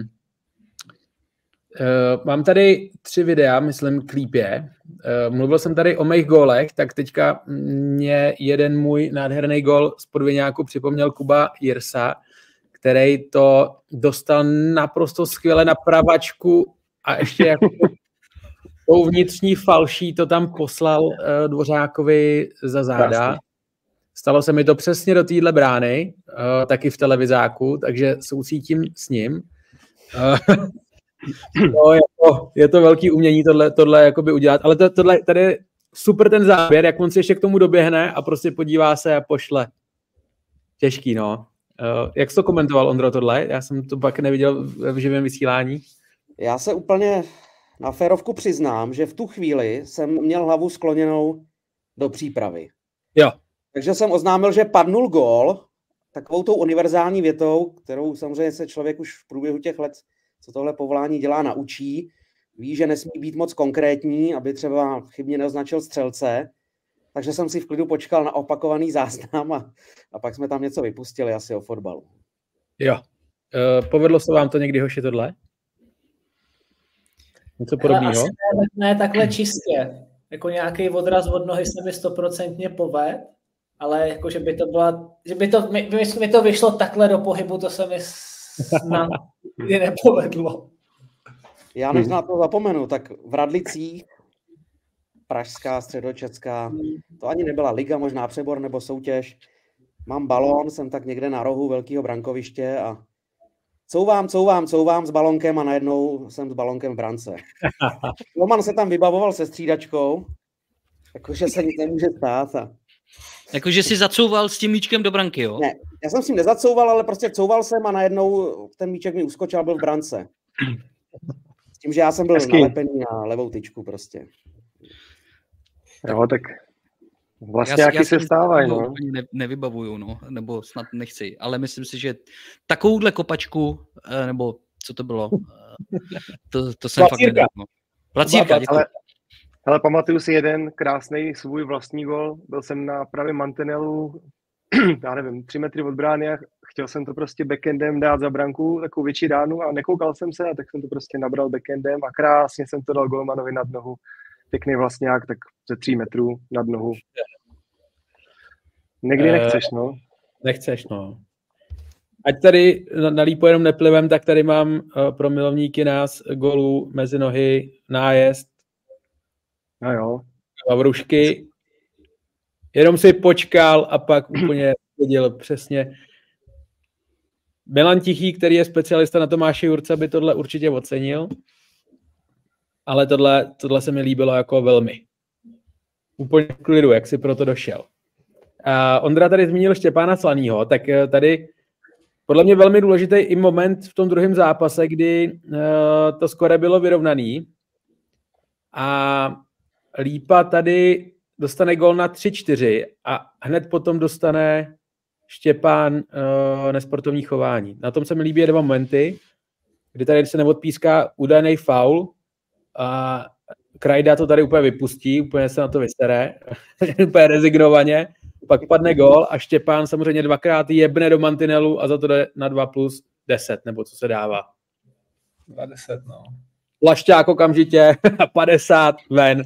Mám tady 3 videa, myslím, k Lípě. Mluvil jsem tady o mých gólech, tak teďka mě jeden můj nádherný gól z podvěňáku připomněl Kuba Jirsa, který to dostal naprosto skvěle na pravačku a ještě jako tou vnitřní falší to tam poslal Dvořákovi za záda. Stalo se mi to přesně do téhle brány, taky v televizáku, takže soucítím s ním. No, je to velký umění tohle jakoby udělat, ale tady je super ten záběr, jak on si ještě k tomu doběhne a prostě podívá se a pošle. Těžký, no. Jak jsi to komentoval, Ondro, tohle? Já jsem to pak neviděl v živém vysílání. Já se úplně na férovku přiznám, že v tu chvíli jsem měl hlavu skloněnou do přípravy. Jo. Takže jsem oznámil, že padnul gól, takovou tou univerzální větou, kterou samozřejmě se člověk už v průběhu těch let, co tohle povolání dělá, naučí. Ví, že nesmí být moc konkrétní, aby třeba chybně neoznačil střelce. Takže jsem si v klidu počkal na opakovaný záznam a pak jsme tam něco vypustili asi o fotbalu. Jo. Povedlo se vám to někdy, hoši, tohle? Něco podobného? Ne takhle čistě. Jako nějaký odraz od nohy se mi 100% poved, ale jako, že by to byla, že by to vyšlo takhle do pohybu, to se mi snad nepovedlo. Já než na to zapomenu, tak v Radlicích, pražská, středočeská, to ani nebyla liga, možná přebor nebo soutěž. Mám balón, jsem tak někde na rohu velkého brankoviště a couvám s balonkem a najednou jsem s balonkem v brance. Roman se tam vybavoval se střídačkou, jakože se nic nemůže stát. Jakože si zacouval s tím míčkem do branky, jo? Ne, já jsem s tím nezacouval, ale prostě couval jsem a najednou ten míček mi uskočil a byl v brance. S tím, že já jsem byl nalepený na levou tyčku prostě. Jo, tak vlastně jaký se stávají, no. Nevybavuju, no, nebo snad nechci, ale myslím si, že takovouhle kopačku, nebo co to bylo, to jsem fakt nedal. No. Placírka, děkuji. Ale pamatuju si jeden krásný svůj vlastní gol. Byl jsem na pravém mantinelu, já nevím, 3 metry od brány a chtěl jsem to prostě backendem dát za branku, takovou větší ránu a nekoukal jsem se a tak jsem to prostě nabral backendem a krásně jsem to dal golmanovi nad nohu. Pěkný vlastňák, tak ze 3 metrů nad nohu. Někdy nechceš, no. Nechceš, no. Ať tady na lípu jenom neplivem, tak tady mám pro milovníky nás golů mezi nohy, nájezd. No jo. Vavrušky. Jenom si počkal a pak úplně viděl přesně. Milan Tichý, který je specialista na Tomáše Jurce, by tohle určitě ocenil. Ale tohle se mi líbilo jako velmi. Úplně v klidu, jak si proto došel. A Ondra tady zmínil Štěpána Slanýho, tak tady podle mě velmi důležitý i moment v tom druhém zápase, kdy to skore bylo vyrovnaný a Lípa tady dostane gól na 3-4 a hned potom dostane Štěpán nesportovní chování. Na tom se mi líbí 2 momenty, kdy tady se neodpíská údajný faul a Krajda to tady úplně vypustí, úplně se na to vysere, úplně rezignovaně, pak padne gól a Štěpán samozřejmě 2krát jebne do mantinelu a za to jde na 2+10, nebo co se dává. 20, no. Lašťák okamžitě, 50, ven.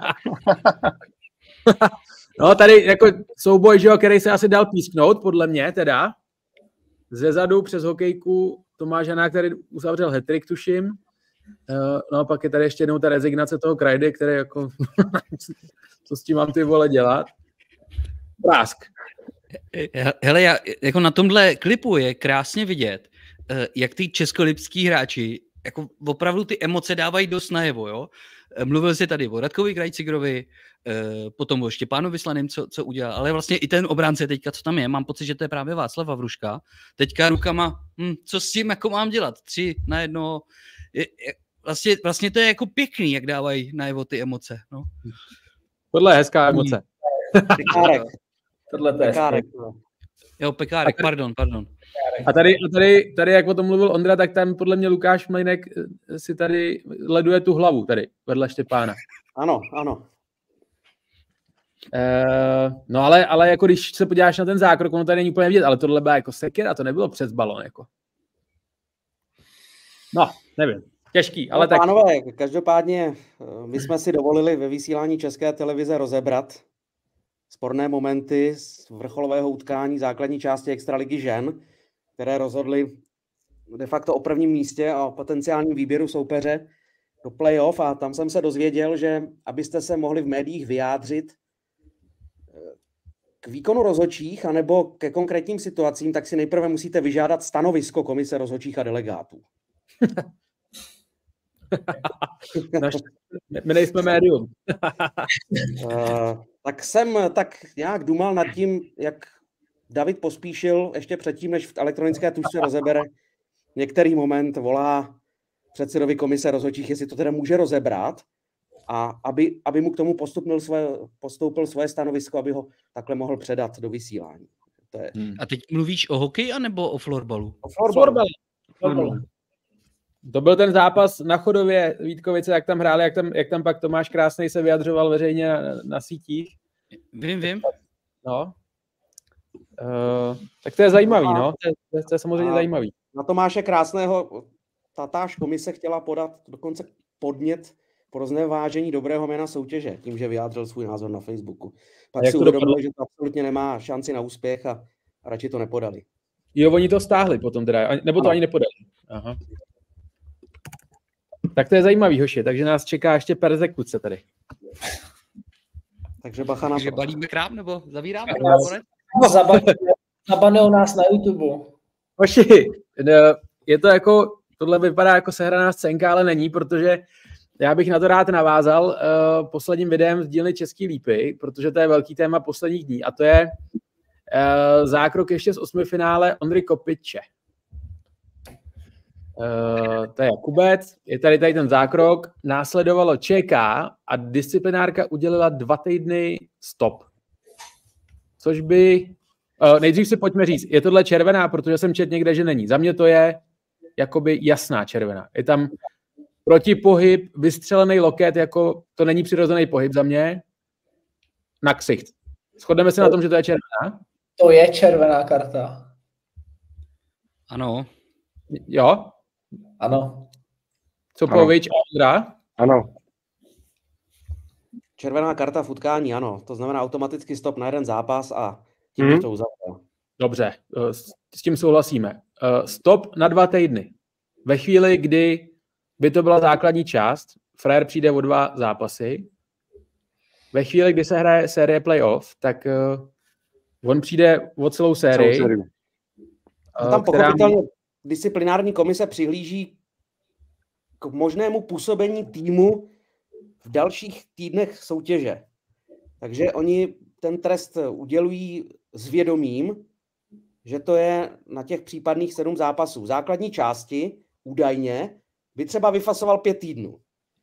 No tady jako souboj, že jo, který se asi dal písknout, podle mě teda. Zezadu přes hokejku Tomáš Hanák, který uzavřel hat-trick, tuším. No a pak je tady ještě jednou ta rezignace toho Krajdy, který jako co s tím mám ty vole dělat. Prásk. Hele, jako na tomhle klipu je krásně vidět, jak ty českolipský hráči jako opravdu ty emoce dávají dost najevo, jo. Mluvil jsi tady o Radkovi Krajcigrovi, potom o Štěpánu Vyslaným, co udělal, ale vlastně i ten obránce teďka, co tam je, mám pocit, že to je právě Václav Vavruška. Teďka rukama, co s tím jako mám dělat? 3 na 1. Vlastně to je jako pěkný, jak dávají najevo ty emoce. No. Tohle je hezká emoce. Pekárek. Tohle to je Pekárek. Jo, Pekárek, pardon. A tady, jak o tom mluvil Ondra, tak tam podle mě Lukáš Mlejnek si tady leduje tu hlavu tady, vedle Štěpána. Ano. No ale jako když se podíváš na ten zákrok, ono tady není úplně vidět, ale tohle byla jako sekera, to nebylo přes balon, jako. No, nevím. Těžký, ale no, tak... Pánové, každopádně my jsme si dovolili ve vysílání České televize rozebrat sporné momenty z vrcholového utkání základní části Extraligy žen, které rozhodly de facto o prvním místě a o potenciálním výběru soupeře do playoff a tam jsem se dozvěděl, že abyste se mohli v médiích vyjádřit k výkonu rozhodčích anebo ke konkrétním situacím, tak si nejprve musíte vyžádat stanovisko komise rozhodčích a delegátů. My nejsme médium. Tak jsem tak nějak důmal nad tím, jak David Pospíšil ještě předtím, než v elektronické tužce rozebere, některý moment volá předsedovi komise rozhodčích, jestli to teda může rozebrat. a aby mu k tomu postoupil svoje stanovisko, aby ho takhle mohl předat do vysílání. To je... A teď mluvíš o hokeji anebo o florbalu? O florbalu. To byl ten zápas na Chodově Vítkovice, jak tam hráli, jak tam pak Tomáš Krásnej se vyjadřoval veřejně na sítích. Vím. No. Tak to je zajímavý, no. To je samozřejmě zajímavý. Na Tomáše Krásného tatáž komise chtěla podat dokonce podnět pro znevážení dobrého jména soutěže, tím, že vyjádřil svůj názor na Facebooku. Pak si uvědomili, že to absolutně nemá šanci na úspěch a radši to nepodali. Jo, oni to stáhli potom teda, nebo to ani nepodali. Aha. Tak to je zajímavý, hoši, takže nás čeká ještě perzekuce tady. Takže bacha na to. Takže balíme krám, nebo zavíráme? Zabanou nás na YouTube. Hoši, je to jako, tohle vypadá jako sehraná scénka, ale není, protože já bych na to rád navázal posledním videem z dílny Český lípy, protože to je velký téma posledních dní a to je zákrok ještě z 8. finále Ondry Kopiče. To je Jakubec, je tady ten zákrok, následovalo ČK a disciplinárka udělila 2 týdny stop. Což by... nejdřív si pojďme říct, je tohle červená, protože jsem četl někde, že není. Za mě to je jakoby jasná červená. Je tam protipohyb, vystřelený loket, jako to není přirozený pohyb za mě, na ksicht. Shodneme se na tom, že to je červená? To je červená karta. Ano. Jo? Ano. Copovič a Ondra? Ano. Červená karta v utkání, ano. To znamená automaticky stop na jeden zápas a tím to uzavřel. Dobře, s tím souhlasíme. Stop na 2 týdny. Ve chvíli, kdy by to byla základní část, frajer přijde o 2 zápasy. Ve chvíli, kdy se hraje série playoff, tak on přijde o celou sérii. Tam pochopitelně disciplinární komise přihlíží k možnému působení týmu v dalších týdnech soutěže. Takže oni ten trest udělují s vědomím, že to je na těch případných 7 zápasů. V základní části údajně by třeba vyfasoval 5 týdnů.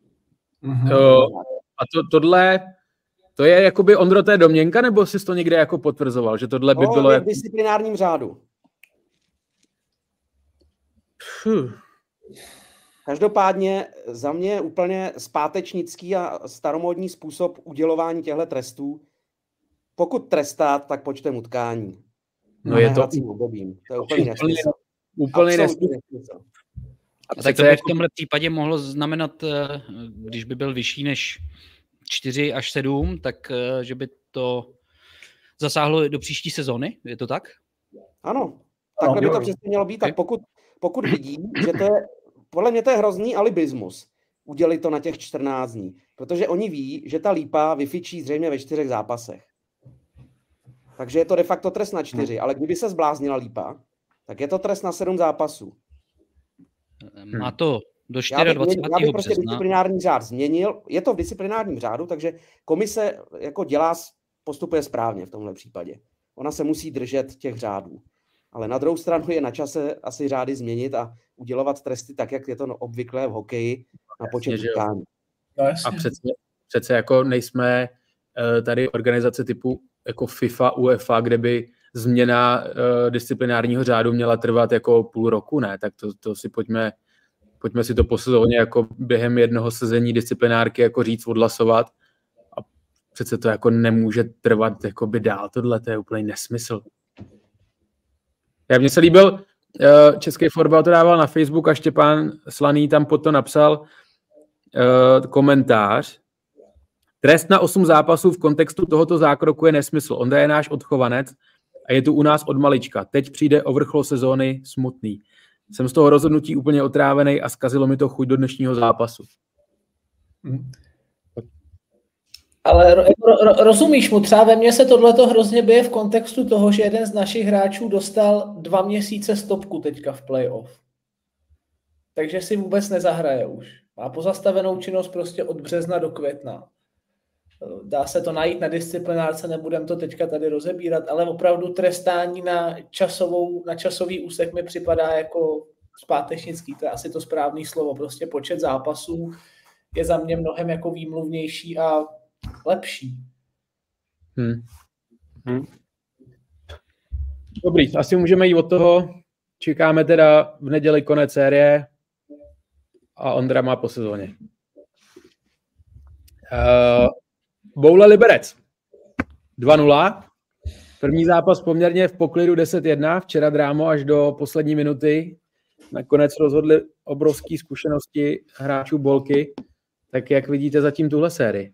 A tohle, to je jakoby, Ondro, to je domněnka, nebo jsi to někde jako potvrzoval, že tohle by bylo... v disciplinárním řádu. Každopádně za mě je úplně zpátečnický a staromódní způsob udělování těchto trestů. Pokud trestát, tak počtem utkání. No je to obdobím. To je úplně nesmysl. Úplně nesmysl. A tak to by v tomhle případě mohlo znamenat, když by byl vyšší než 4 až 7, tak že by to zasáhlo do příští sezony, je to tak? Ano, takhle by to přesně mělo být. Tak pokud vidí, že to je, podle mě to je hrozný alibismus, udělit to na těch 14 dní, protože oni ví, že ta lípa vyfičí zřejmě ve 4 zápasech. Takže je to de facto trest na 4, ale kdyby se zbláznila lípa, tak je to trest na 7 zápasů. Má to do 24. Já bych prostě disciplinární řád změnil. Je to v disciplinárním řádu, takže komise jako postupuje správně v tomhle případě. Ona se musí držet těch řádů. Ale na druhou stranu je na čase asi řády změnit a udělovat tresty tak, jak je to obvyklé v hokeji na počet utkání. A přece jako nejsme tady organizace typu jako FIFA, UEFA, kde by změna disciplinárního řádu měla trvat jako půl roku, ne? Tak to si pojďme si to posuzovně jako během jednoho sezení disciplinárky jako říct, odhlasovat. A přece to jako nemůže trvat jako by dál. Tohle to je úplně nesmysl. Mně se líbil, Český fotbal to dával na Facebook a Štěpán Slaný tam pod to napsal komentář. Trest na 8 zápasů v kontextu tohoto zákroku je nesmysl. Ondra je náš odchovanec a je tu u nás od malička. Teď přijde o vrchol sezóny smutný. Jsem z toho rozhodnutí úplně otrávený a zkazilo mi to chuť do dnešního zápasu. Ale rozumíš mu, třeba ve mně se tohleto hrozně bije v kontextu toho, že jeden z našich hráčů dostal 2 měsíce stopku teďka v playoff. Takže si vůbec nezahraje už. Má pozastavenou činnost prostě od března do května. Dá se to najít na disciplinárce, nebudem to teďka tady rozebírat, ale opravdu trestání na časový úsek mi připadá jako zpátečnický, to je asi to správné slovo, prostě počet zápasů je za mě mnohem jako výmluvnější a lepší. Dobrý, asi můžeme jít od toho. Čekáme teda v neděli konec série a Ondra má po sezóně. Boule Liberec. 2-0. První zápas poměrně v poklidu 10-1. Včera drámo až do poslední minuty. Nakonec rozhodli obrovské zkušenosti hráčů Bolky. Tak jak vidíte zatím tuhle sérii?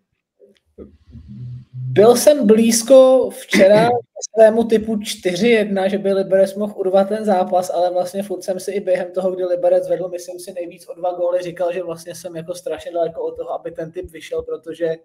Byl jsem blízko včera svému typu 4-1, že by Liberec mohl urvat ten zápas, ale vlastně furt jsem si i během toho, kdy Liberec vedl, myslím si, nejvíc o 2 góly, říkal, že vlastně jsem jako strašně daleko od toho, aby ten typ vyšel, protože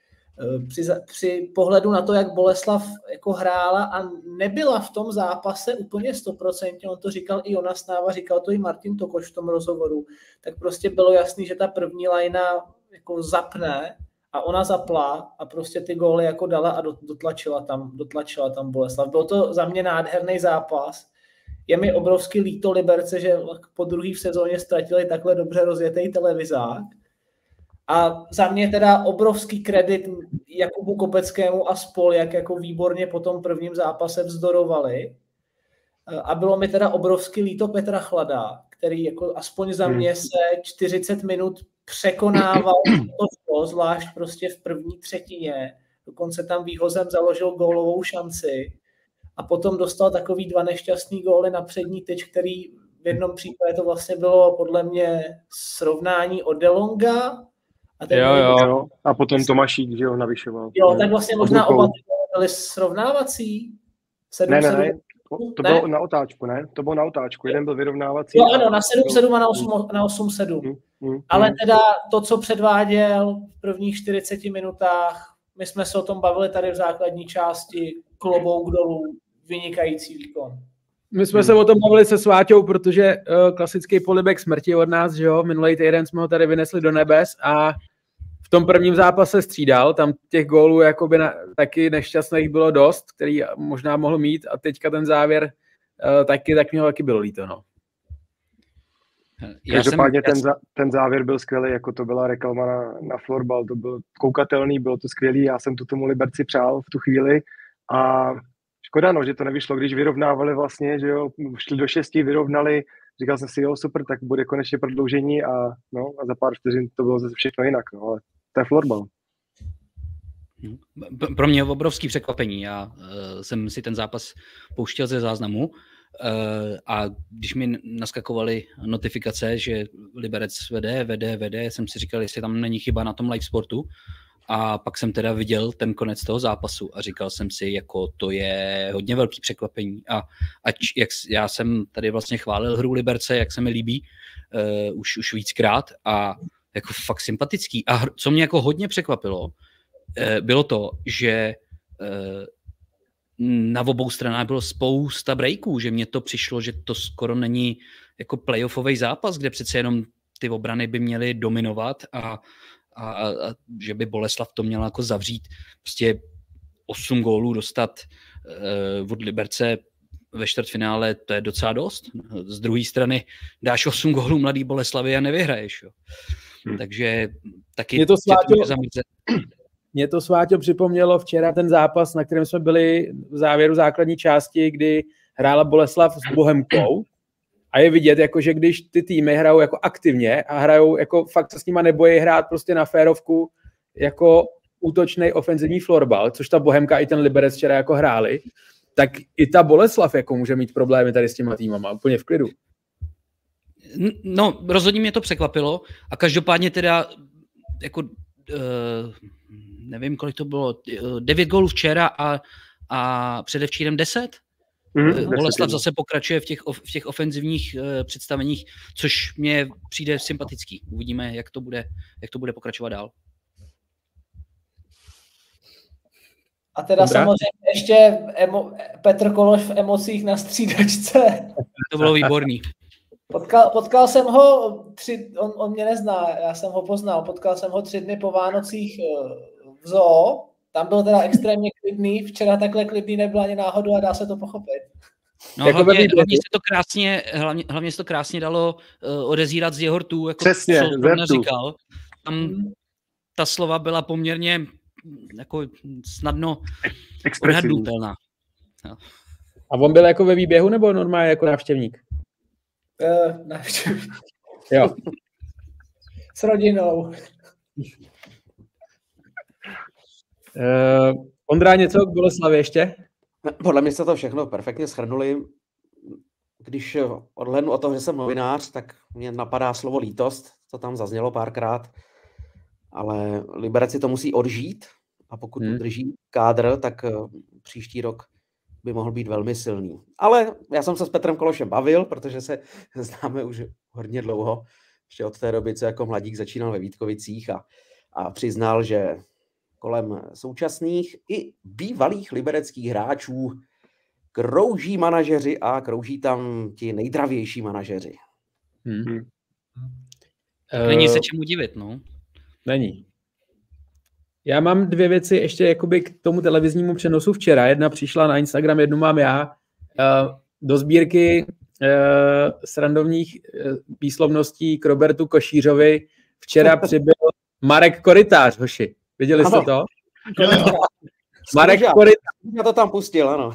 při pohledu na to, jak Boleslav jako hrála a nebyla v tom zápase úplně 100%, on to říkal i Jonas Náva, říkal to i Martin Tokoš v tom rozhovoru, tak prostě bylo jasný, že ta první lajna jako zapne a ona zapla a prostě ty góly jako dala a dotlačila tam Boleslav. Byl to za mě nádherný zápas. Je mi obrovsky líto Liberce, že po druhý v sezóně ztratili takhle dobře rozjetý televizák. A za mě teda obrovský kredit Jakubu Kopeckému a spol, jak jako výborně po tom prvním zápase vzdorovali. A bylo mi teda obrovsky líto Petra Chlada, který jako aspoň za mě se 40 minut překonával to, zvlášť prostě v první třetině. Dokonce tam výhozem založil gólovou šanci. A potom dostal takový 2 nešťastný góly na přední tyč, který v jednom případě to vlastně bylo podle mě srovnání od DeLonga. Jo. A potom Tomášík, že ho navyšoval. Jo, tak vlastně možná oba byly srovnávací. 7-7. Ne. To bylo na otáčku, ne? To bylo na otáčku. Jeden byl vyrovnávací. Jo, ano, na 7-7 a na 8-7. Ale teda to, co předváděl v prvních 40 minutách, my jsme se o tom bavili tady v základní části, klobouk dolů, vynikající výkon. My jsme se o tom bavili se Sváťou, protože klasický polibek smrti od nás, že jo, minulý týden jsme ho tady vynesli do nebes a v tom prvním zápase střídal, tam těch gólů jakoby taky nešťastných bylo dost, který možná mohl mít a teďka ten závěr tak mě taky bylo líto, no. Každopádně ten závěr byl skvělý, jako to byla reklama na florbal, to byl koukatelný, bylo to skvělý, já jsem to tomu Liberci přál v tu chvíli a škoda, no, že to nevyšlo, když vyrovnávali vlastně, že jo, šli do 6, vyrovnali, říkal jsem si, jo, super, tak bude konečně prodloužení a za pár vteřin to bylo zase všechno jinak, no, ale to je florbal. Pro mě obrovský překvapení, já jsem si ten zápas pouštěl ze záznamu a když mi naskakovaly notifikace, že Liberec vede, jsem si říkal, jestli tam není chyba na tom live sportu. A pak jsem teda viděl ten konec toho zápasu a říkal jsem si, jako to je hodně velký překvapení. A jak já jsem tady vlastně chválil hru Liberce, jak se mi líbí, už víckrát a jako fakt sympatický. A co mě jako hodně překvapilo, bylo to, že na obou stranách bylo spousta breaků, že mně to přišlo, že to skoro není jako playoffový zápas, kde přece jenom ty obrany by měly dominovat a že by Boleslav to měla jako zavřít. Prostě 8 gólů dostat od Liberce ve čtvrtfinále, to je docela dost. Z druhé strany dáš 8 gólů mladý Boleslavy a nevyhraješ. Jo. Takže taky mě to Sváťo připomnělo včera ten zápas, na kterém jsme byli v závěru základní části, kdy hrála Boleslav s Bohemkou. A je vidět, jako, že když ty týmy hrajou jako aktivně a hrajou, jako fakt se s nima nebojí hrát prostě na férovku jako útočný ofenzivní florbal, což ta Bohemka i ten Liberec včera jako hráli, tak i ta Boleslav jako může mít problémy tady s těma týmama, úplně v klidu. No, rozhodně mě to překvapilo a každopádně teda jako nevím, kolik to bylo, 9 gólů včera a předevčírem 10? Boleslav zase pokračuje v těch ofenzivních představeních, což mě přijde sympatický. Uvidíme, jak to bude pokračovat dál. A teda samozřejmě ještě Petr Kološ v emocích na střídačce. To bylo výborný. Potkal jsem ho, on mě nezná, já jsem ho poznal, potkal jsem ho 3 dny po Vánocích v zoo. Tam byl teda extrémně klidný, včera takhle klidný nebyl ani náhodou a dá se to pochopit. No, hlavně se to krásně dalo odezírat z jeho rtů, jako přesně, co on říkal. tam ta slova byla poměrně jako snadno odhadnutelná. A on byl jako ve výběhu nebo normálně jako návštěvník? Návštěvník. Jo. S rodinou. Ondra, něco k Boleslavi ještě? Podle mě jste to všechno perfektně shrnuli. Když odhlédnu od toho, že jsem novinář, tak mě napadá slovo lítost, to tam zaznělo párkrát, ale Liberec si to musí odžít a pokud udrží kádr, tak příští rok by mohl být velmi silný. Ale já jsem se s Petrem Kološem bavil, protože se známe už hodně dlouho, ještě od té doby, co jako mladík začínal ve Vítkovicích a přiznal, že kolem současných i bývalých libereckých hráčů krouží manažeři a krouží tam ti nejdravější manažeři. Není se čemu divit, no. Není. Já mám 2 věci ještě jakoby k tomu televiznímu přenosu včera. Jedna přišla na Instagram, jednu mám já. Do sbírky srandovních výslovností k Robertu Košířovi včera přibyl Marek Korytář, hoši. Viděli jste to? Marek Korytář. Já to tam pustil, ano.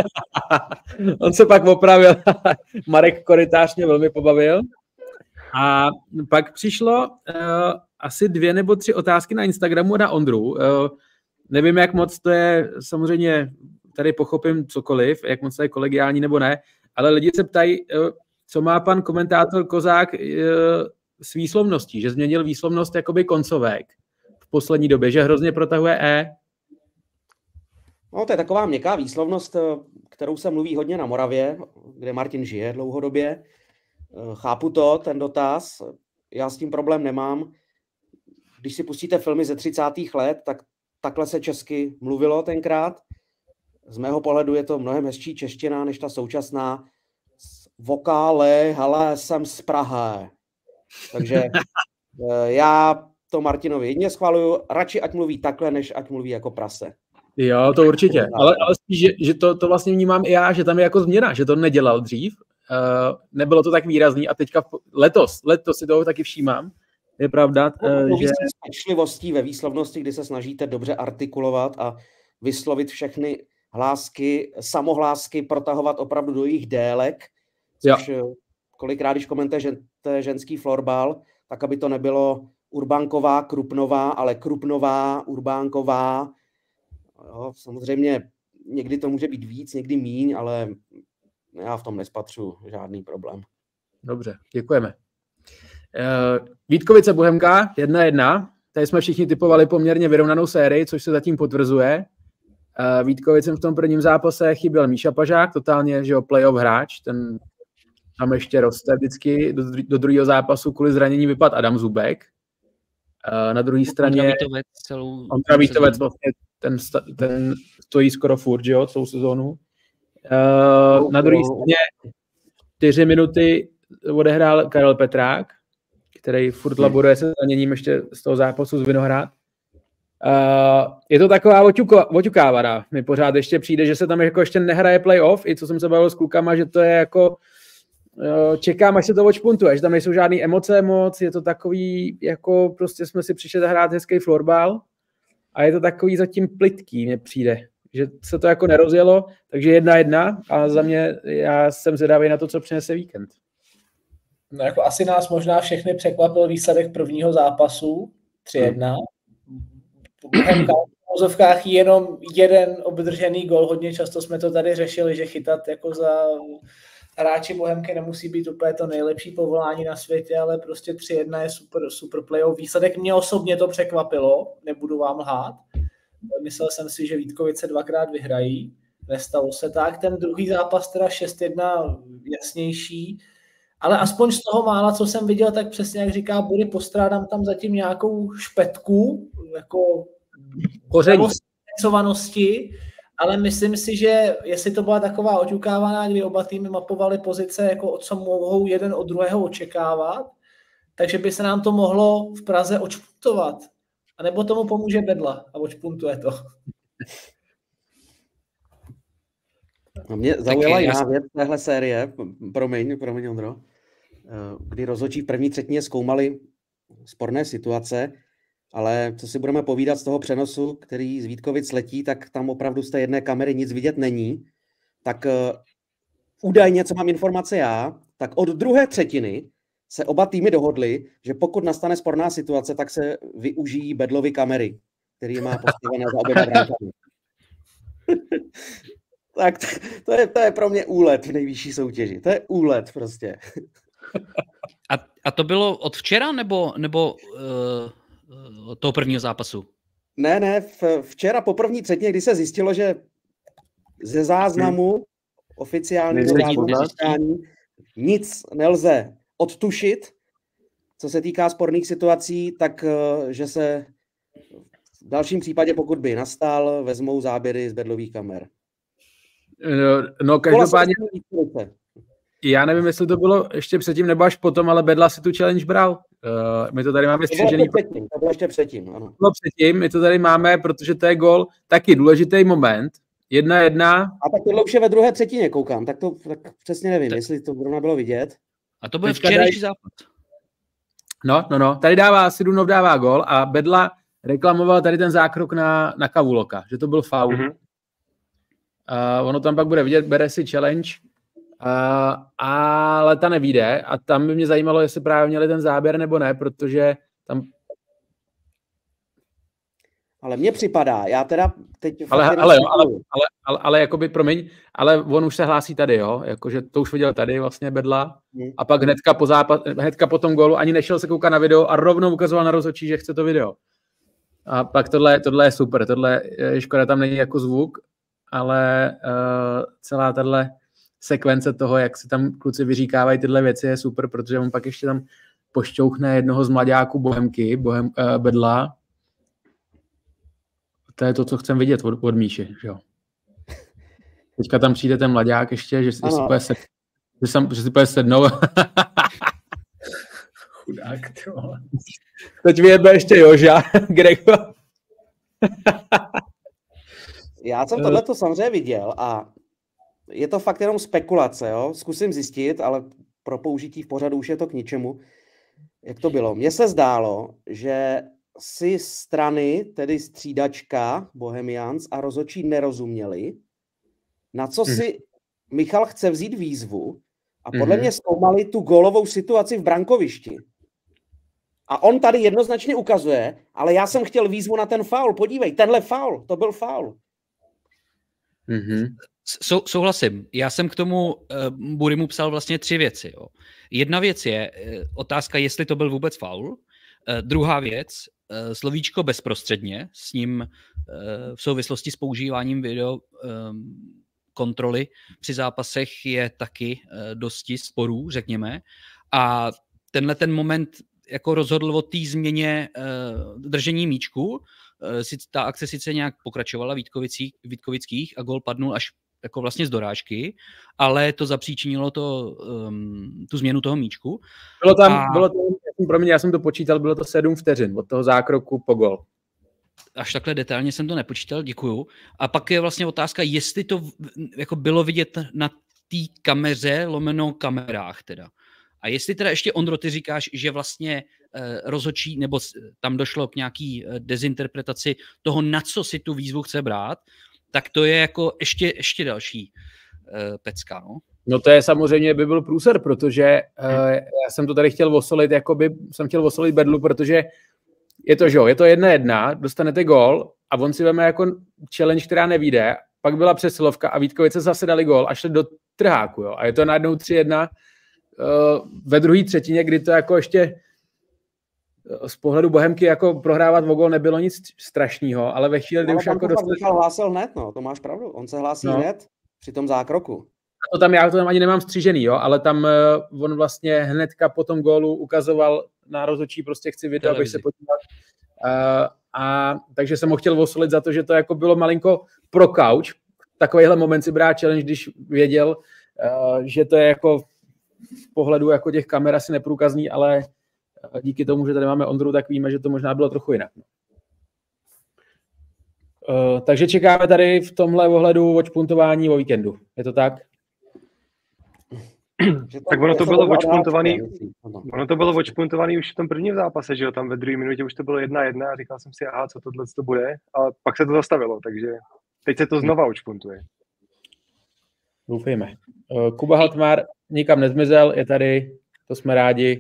On se pak opravil. Marek Korytář mě velmi pobavil. A pak přišlo asi 2 nebo 3 otázky na Instagramu na Ondru. Nevím, jak moc to je, samozřejmě tady pochopím cokoliv, jak moc to je kolegiální nebo ne, ale lidi se ptají, co má pan komentátor Kozák s výslovností, že změnil výslovnost jakoby koncovek v poslední době, že hrozně protahuje E. No, to je taková měkká výslovnost, kterou se mluví hodně na Moravě, kde Martin žije dlouhodobě. Chápu to, ten dotaz. Já s tím problém nemám. Když si pustíte filmy ze 30. let, tak takhle se česky mluvilo tenkrát. Z mého pohledu je to mnohem hezčí čeština, než ta současná vokále, hele, jsem z Prahy. Takže já to Martinovi jedně schvaluju, radši ať mluví takhle, než ať mluví jako prase. Jo, to určitě. Ale spíš, že to vlastně vnímám i já, že tam je jako změna, že to nedělal dřív. Nebylo to tak výrazný a teďka letos si toho taky všímám. Je pravda, že... s pečlivostí ve výslovnosti, kdy se snažíte dobře artikulovat a vyslovit všechny hlásky, samohlásky, protahovat opravdu do jejich délek, což kolikrát, když komentujete ženský florbal, tak aby to nebylo Urbánková, Krupnová, ale Krupnová, Urbánková. Jo, samozřejmě někdy to může být víc, někdy míň, ale já v tom nespatřu žádný problém. Dobře, děkujeme. Vítkovice Bohemka 1-1. Tady jsme všichni typovali poměrně vyrovnanou sérii, což se zatím potvrzuje. Vítkovicem v tom prvním zápase chyběl Míša Pažák, totálně, že jo, playoff hráč, ten tam ještě roste vždycky. Do druhého zápasu kvůli zranění vypadl Adam Zubek. Na druhé straně Ondra Vítovec vlastně ten stojí skoro furt, že jo, celou sezónu. Na druhé straně 4 minuty odehrál Karel Petrák, který furt laboruje se zraněním ještě z toho zápasu z Vinohrad. Je to taková oťukávara. Mi pořád ještě přijde, že se tam jako ještě nehraje playoff, i co jsem se bavil s klukama, že to je jako čekám, až se to odšpuntuje, že tam nejsou žádný emoce moc, je to takový, jako prostě jsme si přišli zahrát hezký florbal a je to takový zatím plytký, mně přijde, že se to jako nerozjelo, takže 1-1 a za mě já jsem zvědavý na to, co přinese víkend. No jako asi nás možná všechny překvapil výsledek prvního zápasu 3-1. V vozovkách jenom jeden obdržený gol, hodně často jsme to tady řešili, že chytat jako za hráči Bohemky nemusí být úplně to nejlepší povolání na světě, ale prostě 3-1 je super playoff. Výsledek mě osobně to překvapilo, nebudu vám lhát. Myslel jsem si, že Vítkovice 2krát vyhrají, nestalo se tak. Ten druhý zápas teda 6-1 jasnější, ale aspoň z toho mála, co jsem viděl, tak přesně jak říká Body, postrádám tam zatím nějakou špetku, jako koření, ale myslím si, že jestli to byla taková oťukávaná, kdy oba týmy mapovali pozice, jako co mohou jeden od druhého očekávat, takže by se nám to mohlo v Praze očpuntovat. A nebo tomu pomůže Bedla a očpuntuje to. Mě zaujala jiná věc téhle série, promiň Ondro, kdy rozhodčí v první třetině zkoumali sporné situace, ale co si budeme povídat z toho přenosu, který z Vítkovic letí, tak tam opravdu z té jedné kamery nic vidět není. Tak údajně, co mám informace já, tak od druhé třetiny se oba týmy dohodly, že pokud nastane sporná situace, tak se využijí Bedlovy kamery, který má postavené za oběma bránkami. Tak to je pro mě úlet v nejvyšší soutěži. To je úlet prostě. A to bylo od včera nebo toho prvního zápasu? Ne, včera po první třetině, kdy se zjistilo, že ze záznamu oficiálního záznamu nic nelze odtušit, co se týká sporných situací, tak že se v dalším případě, pokud by nastal, vezmou záběry z Bedlových kamer. No každopádně, já nevím, jestli to bylo ještě předtím nebo až potom, ale Bedla si tu challenge bral. My to tady máme střižený. To bylo ještě předtím, ano. No předtím, my to tady máme, protože to je gol, taky důležitý moment. 1-1. A tak tohle už je ve druhé třetině, koukám, tak přesně nevím, jestli to zrovna bylo vidět. A to byl včerejší zápas. No, tady Sidunov dává gol a Bedla reklamoval tady ten zákrok na Kavuloka, že to byl faul. Mm-hmm. Ono tam pak bude vidět, bere si challenge, ale ta nevyjde a tam by mě zajímalo, jestli právě měli ten záběr nebo ne, protože tam... Ale mně připadá, já teda teď... Ale jakoby, promiň, ale on už se hlásí tady, jo, jakože to už viděl tady vlastně Bedla a pak hnedka po tom gólu ani nešel se koukat na video a rovnou ukazoval na rozhodčí, že chce to video. A pak tohle je super, tohle je škoda, tam není jako zvuk, ale celá tahle sekvence toho, jak si tam kluci vyříkávají tyhle věci, je super, protože on pak ještě tam pošťouchne jednoho z mlaďáků Bohemky, Bedla. To je to, co chcem vidět od Míši, že jo. Teďka tam přijde ten mlaďák ještě, že si půjde sednou. Chudák, to. Teď vyjebe ještě Joža, Grego. Já jsem tohleto samozřejmě viděl a je to fakt jenom spekulace, jo. Zkusím zjistit, ale pro použití v pořadu už je to k ničemu. Jak to bylo? Mně se zdálo, že si strany, tedy střídačka Bohemians a rozhodčí nerozuměli, na co si Michal chce vzít výzvu a podle mě zkoumali tu gólovou situaci v brankovišti. A on tady jednoznačně ukazuje, ale já jsem chtěl výzvu na ten faul. Podívej, tenhle faul, to byl faul. Souhlasím. Já jsem k tomu Burimu psal vlastně 3 věci. Jo. Jedna věc je otázka, jestli to byl vůbec faul. Druhá věc, slovíčko bezprostředně, s ním v souvislosti s používáním video kontroly při zápasech je taky dosti sporů, řekněme. A tenhle ten moment jako rozhodl o té změně držení míčku. Ta akce sice nějak pokračovala Vítkovických a gól padnul až jako vlastně z dorážky, ale to zapříčinilo tu změnu toho míčku. Bylo to, promiň, já jsem to počítal, bylo to 7 vteřin od toho zákroku po gól. Až takhle detailně jsem to nepočítal, děkuju. A pak je vlastně otázka, jestli to jako bylo vidět na té kameře, lomeno kamerách teda. A jestli teda ještě, Ondro, ty říkáš, že vlastně rozhodčí, nebo tam došlo k nějaký dezinterpretaci toho, na co si tu výzvu chce brát, tak to je jako ještě další pecka, no. No to je samozřejmě by byl průser, protože já jsem to tady chtěl osolit, jsem chtěl osolit Bedlu, protože je to 1-1, dostanete gól a on si veme jako challenge, která nevyjde, pak byla přesilovka a Vítkovice zase dali gól a šli do trháku, jo. A je to najednou 3-1 ve druhé třetině, kdy to jako ještě z pohledu Bohemky jako prohrávat o gól nebylo nic strašného, ale ve chvíli, kdy už jako dostal... Michal hlásil hned, no, to máš pravdu, on se hlásí hned při tom zákroku. Já to tam ani nemám střížený, jo, ale tam on vlastně hnedka po tom gólu ukazoval na rozhodčí, prostě chci video, abych se podíval. Takže jsem ho chtěl osolit za to, že to jako bylo malinko pro kauč. Takovýhle moment si brát challenge, když věděl, že to je jako v pohledu jako těch kamer asi neprůkazný, ale díky tomu, že tady máme Ondru, tak víme, že to možná bylo trochu jinak. Takže čekáme tady v tomhle ohledu odšpuntování o víkendu. Je to tak? Tak ono to bylo odšpuntovaný už v tom prvním zápase, že jo, tam ve druhé minutě už to bylo 1-1 a říkal jsem si, aha, co tohle to bude, ale pak se to zastavilo, takže teď se to znova odšpuntuje. Doufejme. Kuba Haltmár nikam nezmizel, je tady, to jsme rádi.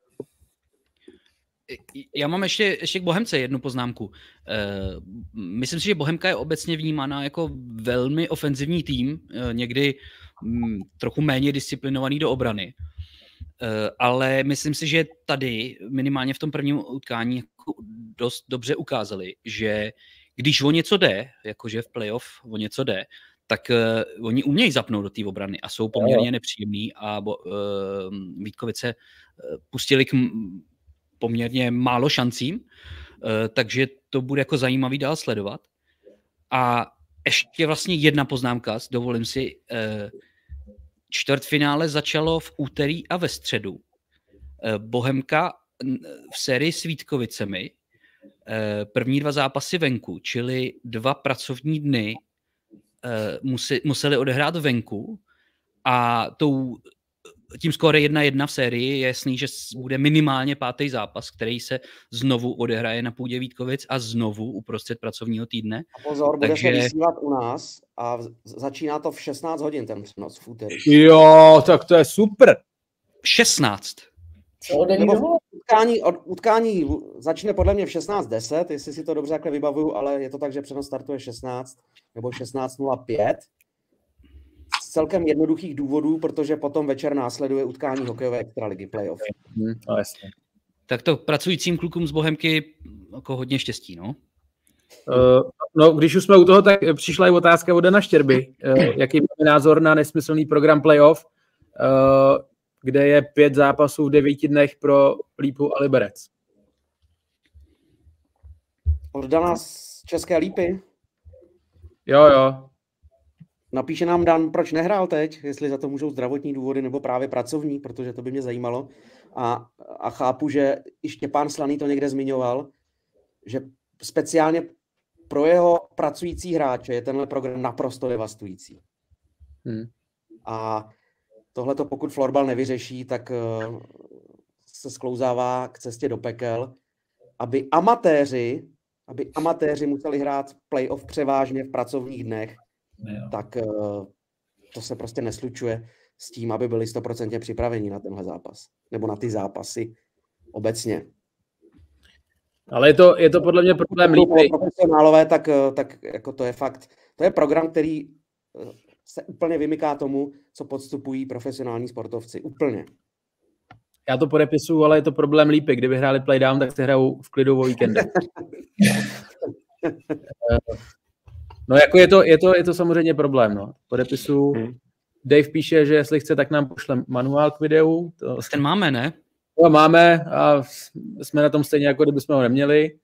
Já mám ještě k Bohemce jednu poznámku. Myslím si, že Bohemka je obecně vnímána jako velmi ofenzivní tým, někdy trochu méně disciplinovaný do obrany. Ale myslím si, že tady minimálně v tom prvním utkání jako dost dobře ukázali, že když o něco jde, jakože v playoff o něco jde, tak oni umějí zapnout do té obrany a jsou poměrně nepříjemný a Vítkovice pustili k poměrně málo šancím, takže to bude jako zajímavý dál sledovat. A ještě vlastně jedna poznámka, dovolím si, čtvrtfinále začalo v úterý a ve středu. Bohemka v sérii s Vítkovicemi první 2 zápasy venku, čili 2 pracovní dny museli odehrát venku a tím skóre 1-1 v sérii je jasný, že bude minimálně 5. zápas, který se znovu odehraje na půdě Vítkovic a znovu uprostřed pracovního týdne. A pozor, bude se vysílat u nás a začíná to v 16 hodin ten přenos v úterý. Jo, tak to je super. 16. Utkání začne podle mě v 16:10, jestli si to dobře takhle vybavuju, ale je to tak, že přenos startuje 16 nebo 16:05. Z celkem jednoduchých důvodů, protože potom večer následuje utkání hokejové extraligy playoff. No, jasně. Tak to pracujícím klukům z Bohemky jako hodně štěstí, no. No, když už jsme u toho, tak přišla i otázka od Dana Štěrby. Jaký je názor na nesmyslný program playoff, kde je 5 zápasů v 9 dnech pro Lípu a Liberec? Od Dana z České Lípy? Jo. Napíše nám Dan, proč nehrál teď, jestli za to můžou zdravotní důvody nebo právě pracovní, protože to by mě zajímalo. A chápu, že i Štěpán Slaný to někde zmiňoval, že speciálně pro jeho pracující hráče je tenhle program naprosto devastující. A tohleto pokud florbal nevyřeší, tak se sklouzává k cestě do pekel, aby amatéři museli hrát playoff převážně v pracovních dnech, tak to se prostě neslučuje s tím, aby byli 100% připraveni na tenhle zápas. Nebo na ty zápasy obecně. Ale je to podle mě problém Lípy. Profesionálové, tak jako to je fakt. To je program, který se úplně vymyká tomu, co podstupují profesionální sportovci. Úplně. Já to podepisuju, ale je to problém Lípy. Kdyby hráli playdown, tak se hrajou v klidu o víkendu. No jako je to samozřejmě problém, no. Podepisuju. Dave píše, že jestli chce, tak nám pošle manuál k videu. Ten máme, ne? To máme a jsme na tom stejně, jako kdybychom ho neměli.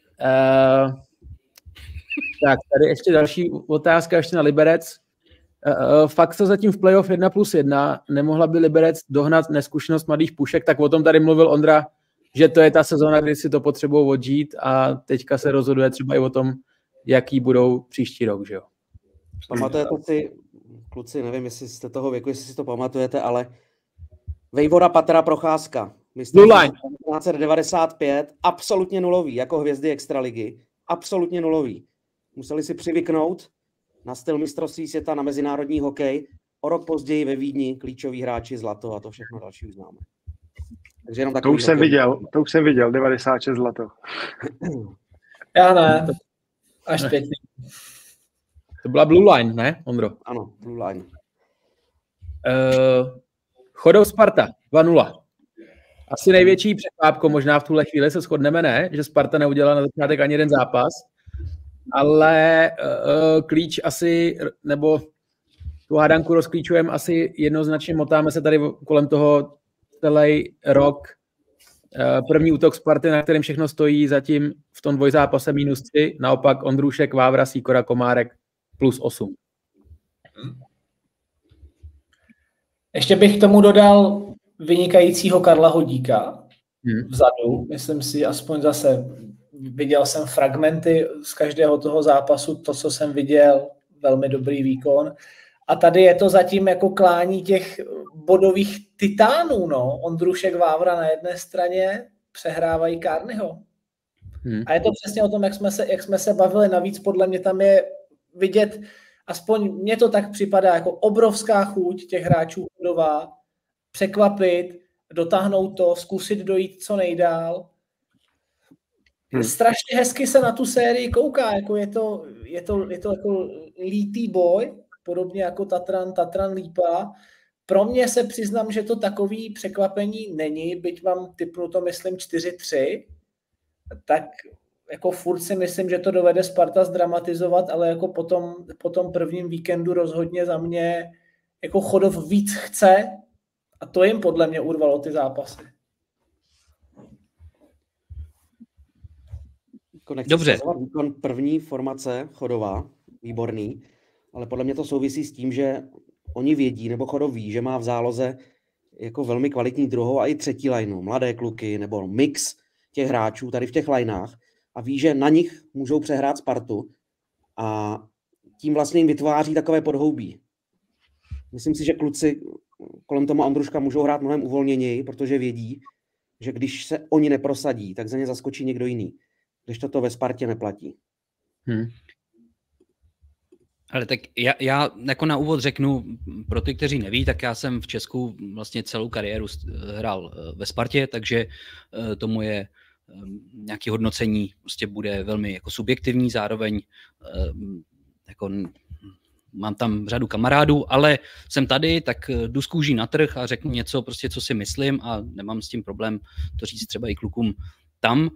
Tak, tady ještě další otázka, ještě na Liberec. Fakt to zatím v playoff 1+1. Nemohla by Liberec dohnat neskušenost mladých pušek, tak o tom tady mluvil Ondra, že to je ta sezóna, kdy si to potřebují odžít a teďka se rozhoduje třeba i o tom, jaký budou příští rok, že jo? Pamatujete si, kluci, nevím, jestli jste toho věku, jestli si to pamatujete, ale Vejvoda Patra Procházka. Myslím, 1995, absolutně nulový, jako hvězdy extraligy. Absolutně nulový. Museli si přivyknout na styl mistrovství světa, na mezinárodní hokej. O rok později ve Vídni klíčoví hráči zlato a to všechno další už známe. Takže jenom to už jsem viděl, 96 zlato. Já ne, až pěkný. To byla Blue Line, ne, Ondro? Ano, Blue Line. Chodov Sparta, 2-0. Asi největší překvápko, možná v tuhle chvíli se shodneme, ne? Že Sparta neudělala na začátek ani jeden zápas, ale klíč asi, nebo tu hádanku rozklíčujeme asi jednoznačně, motáme se tady kolem toho celý rok. První útok Sparty, na kterém všechno stojí, zatím v tom dvojzápase -3, naopak Ondrušek, Vávra, Sýkora, Komárek +8. Ještě bych k tomu dodal vynikajícího Karla Hodíka vzadu. Myslím si, aspoň zase viděl jsem fragmenty z každého toho zápasu, to, co jsem viděl, velmi dobrý výkon. A tady je to zatím jako klání těch bodových titánů, no. Ondrušek, Vávra na jedné straně přehrávají Carneyho. A je to přesně o tom, jak jsme se bavili. Navíc podle mě tam je vidět, aspoň mně to tak připadá, jako obrovská chuť těch hráčů Chodová, překvapit, dotáhnout to, zkusit dojít co nejdál. Strašně hezky se na tu sérii kouká, jako je to jako lítý boj, podobně jako Tatran Lípa. Pro mě se přiznám, že to takový překvapení není, byť vám tipnu to, myslím, 4-3, tak jako furt si myslím, že to dovede Sparta zdramatizovat, ale jako po tom prvním víkendu rozhodně za mě jako Chodov víc chce a to jim podle mě urvalo ty zápasy. Dobře. Výkon první formace Chodova, výborný, ale podle mě to souvisí s tím, že oni vědí, nebo Chodov ví, že má v záloze jako velmi kvalitní druhou a i třetí lineu, mladé kluky nebo mix těch hráčů tady v těch lineách a ví, že na nich můžou přehrát Spartu a tím vlastně jim vytváří takové podhoubí. Myslím si, že kluci kolem toho Ondruška můžou hrát mnohem uvolněněji, protože vědí, že když se oni neprosadí, tak za ně zaskočí někdo jiný. Když to ve Spartě neplatí. Ale tak já jako na úvod řeknu, pro ty, kteří neví, tak já jsem v Česku vlastně celou kariéru hrál ve Spartě, takže to moje nějaké hodnocení prostě bude velmi jako subjektivní, zároveň jako mám tam řadu kamarádů, ale jsem tady, tak jdu z kůží na trh a řeknu něco, prostě, co si myslím a nemám s tím problém to říct třeba i klukům tam.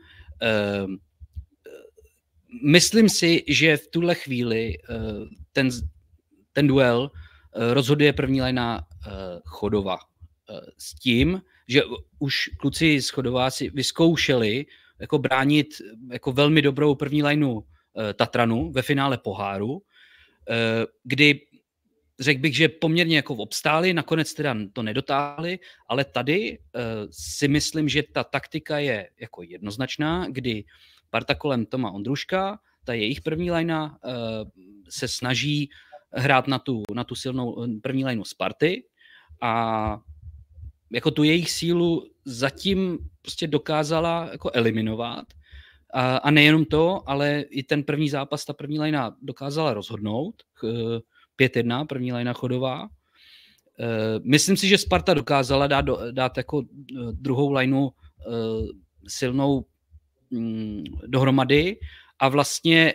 Myslím si, že v tuhle chvíli ten duel rozhoduje první lajna Chodova. S tím, že už kluci z Chodova si vyzkoušeli jako bránit jako velmi dobrou první lajnu Tatranu ve finále poháru, kdy řekl bych, že poměrně jako obstáli, nakonec teda to nedotáhli, ale tady si myslím, že ta taktika je jako jednoznačná, kdy parta kolem Toma Ondruška, ta jejich první lajna se snaží hrát na tu silnou první lajnu Sparty a jako tu jejich sílu zatím prostě dokázala jako eliminovat. A nejenom to, ale i ten první zápas, ta první lajna dokázala rozhodnout. 5-1, první lajna Chodová. Myslím si, že Sparta dokázala dát jako druhou lajnu silnou dohromady a vlastně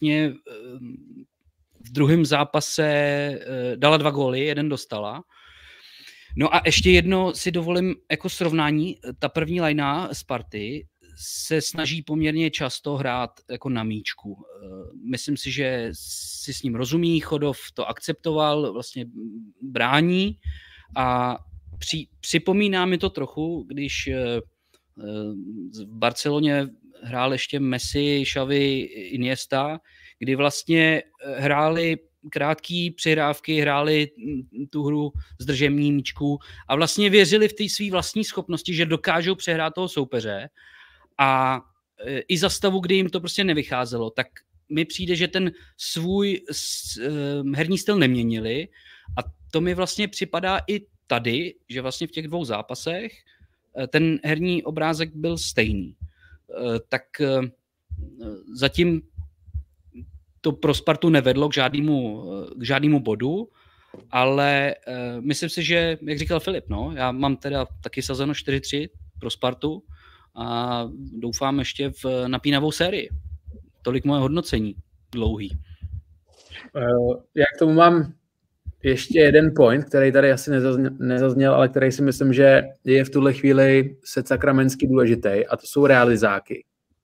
v druhém zápase dala 2 góly, 1 dostala. No a ještě jedno si dovolím jako srovnání. Ta první lajna Sparty se snaží poměrně často hrát jako na míčku. Myslím si, že si s ním rozumí, Chodov to akceptoval, vlastně brání a připomíná mi to trochu, když v Barceloně hrál ještě Messi, Xavi, Iniesta, kdy vlastně hráli krátké přihrávky, hráli tu hru s držením míčku a vlastně věřili v té své vlastní schopnosti, že dokážou přehrát toho soupeře a i za stavu, kdy jim to prostě nevycházelo, tak mi přijde, že ten svůj herní styl neměnili a to mi vlastně připadá i tady, že vlastně v těch 2 zápasech ten herní obrázek byl stejný. Tak zatím to pro Spartu nevedlo k žádnému bodu, ale myslím si, že, jak říkal Filip, no, já mám teda taky sazeno 4-3 pro Spartu a doufám ještě v napínavou sérii. Tolik moje hodnocení dlouhý. Já k tomu mám ještě jeden point, který tady asi nezazněl, ale který si myslím, že je v tuhle chvíli sakramentsky důležitý, a to jsou realizáky.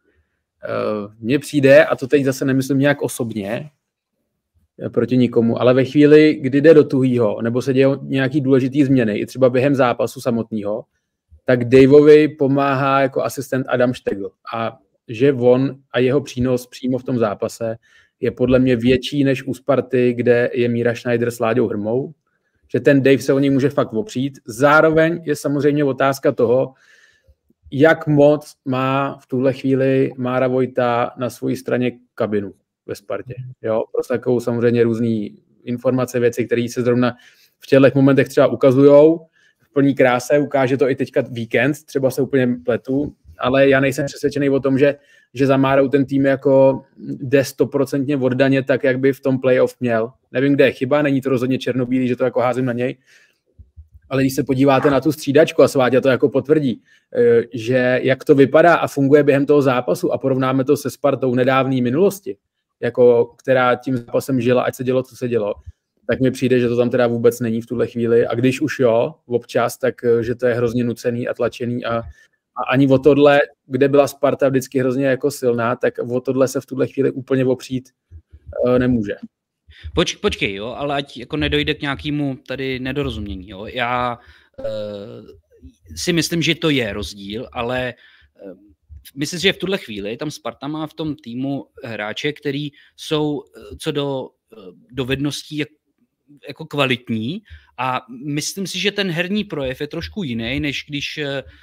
Mně přijde, a to teď zase nemyslím nějak osobně proti nikomu, ale ve chvíli, kdy jde do tuhýho, nebo se dějí nějaký důležitý změny, i třeba během zápasu samotného, tak Daveovi pomáhá jako asistent Adam Štegl. A že on a jeho přínos přímo v tom zápase je podle mě větší než u Sparty, kde je Míra Schneider s Láďou Hrmou, že ten Dave se o něj může fakt opřít. Zároveň je samozřejmě otázka toho, jak moc má v tuhle chvíli Mára Vojta na své straně kabinu ve Spartě. Jo, prostě takovou samozřejmě různý informace, věci, které se zrovna v těchto momentech třeba ukazujou v plný kráse, ukáže to i teďka víkend, třeba se úplně pletu, ale já nejsem přesvědčený o tom, že za Márou ten tým jako jde 100% oddaně tak, jak by v tom playoff měl. Nevím, kde je chyba, není to rozhodně černobílý, že to jako házím na něj, ale když se podíváte na tu střídačku a Sváťa to jako potvrdí, že jak to vypadá a funguje během toho zápasu a porovnáme to se Spartou nedávné minulosti, jako která tím zápasem žila, ať se dělo, co se dělo, tak mi přijde, že to tam teda vůbec není v tuhle chvíli. A když už jo, občas, tak že to je hrozně nucený a tlačený a ani o tohle, kde byla Sparta vždycky hrozně jako silná, tak o tohle se v tuhle chvíli úplně opřít nemůže. Počkej, jo, ale ať jako nedojde k nějakému tady nedorozumění. Jo. Já si myslím, že to je rozdíl, ale myslím si, že v tuhle chvíli tam Sparta má v tom týmu hráče, který jsou co do dovedností jako kvalitní a myslím si, že ten herní projev je trošku jiný, než když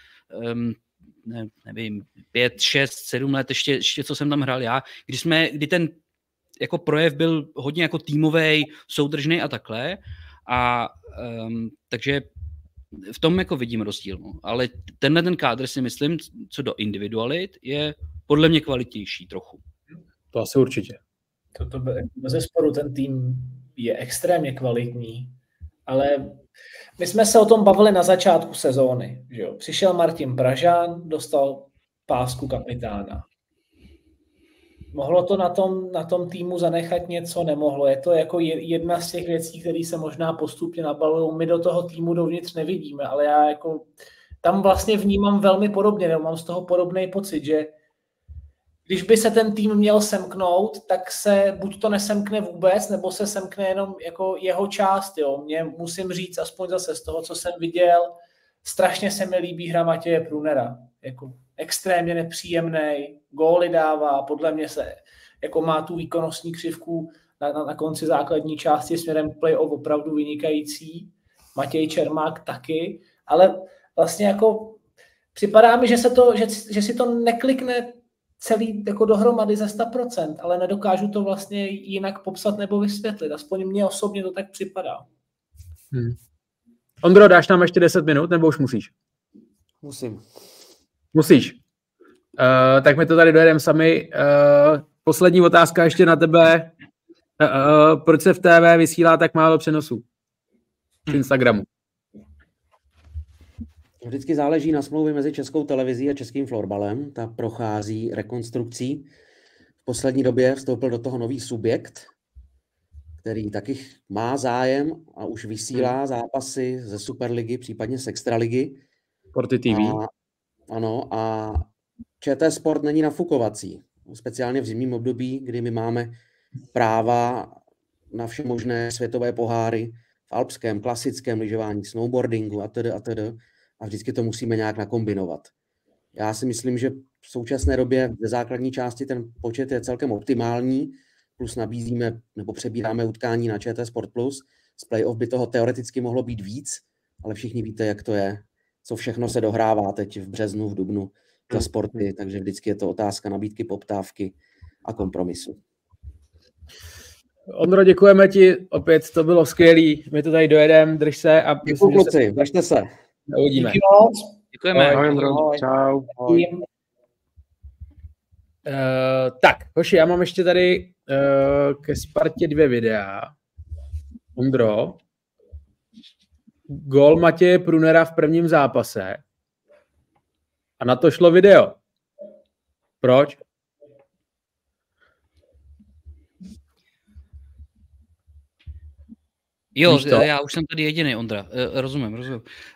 nevím, 5, 6, 7 let, ještě co jsem tam hrál já, kdy ten jako projev byl hodně jako týmovej, soudržný a takhle. A takže v tom jako vidím rozdíl. No. Ale tenhle ten kádr si myslím, co do individualit, je podle mě kvalitnější trochu. To asi určitě. Bezesporu ten tým je extrémně kvalitní, ale my jsme se o tom bavili na začátku sezóny. Že jo? Přišel Martin Pražán, dostal pásku kapitána. Mohlo to na tom týmu zanechat něco? Nemohlo. Je to jako jedna z těch věcí, které se možná postupně nabalují. My do toho týmu dovnitř nevidíme, ale já jako tam vlastně vnímám velmi podobně, nebo mám z toho podobný pocit, že když by se ten tým měl semknout, tak se buď to nesemkne vůbec, nebo se semkne jenom jako jeho část. Jo. Mě musím říct, aspoň zase z toho, co jsem viděl, strašně se mi líbí hra Matěje Prunera. Jako extrémně nepříjemný, góly dává, podle mě se jako má tu výkonnostní křivku na konci základní části směrem k play-off opravdu vynikající. Matěj Čermák taky, ale vlastně jako připadá mi, že si to neklikne celý jako dohromady ze 100%, ale nedokážu to vlastně jinak popsat nebo vysvětlit. Aspoň mně osobně to tak připadá. Ondro, dáš nám ještě 10 minut, nebo už musíš? Musíš. Tak my to tady dojedeme sami. Poslední otázka ještě na tebe. Proč se v TV vysílá tak málo přenosů v Instagramu? Vždycky záleží na smlouvě mezi Českou televizí a Českým florbalem. Ta prochází rekonstrukcí. V poslední době vstoupil do toho nový subjekt, který taky má zájem a už vysílá zápasy ze Superligy, případně z Extraligy. Sporty TV. Ano, a ČT Sport není nafukovací. Speciálně v zimním období, kdy my máme práva na vše možné světové poháry v alpském, klasickém lyžování, snowboardingu atd. A vždycky to musíme nějak nakombinovat. Já si myslím, že v současné době ve základní části ten počet je celkem optimální, plus nabízíme nebo přebíráme utkání na ČT Sport+. Z playoff by toho teoreticky mohlo být víc, ale všichni víte, jak to je, co všechno se dohrává teď v březnu, v dubnu za sporty, takže vždycky je to otázka nabídky, poptávky a kompromisu. Ondro, děkujeme ti, opět to bylo skvělý, my to tady dojedeme, drž se a děkuji, kluci, držte se. Uvidíme. Děkujeme. Ahoj, Ondro. Čau. Tak, hoši, já mám ještě tady ke Spartě 2 videa. Ondro, gól Matěje Prunera v prvním zápase a na to šlo video. Proč? Jo, já už jsem tady jediný, Ondra. Rozumím.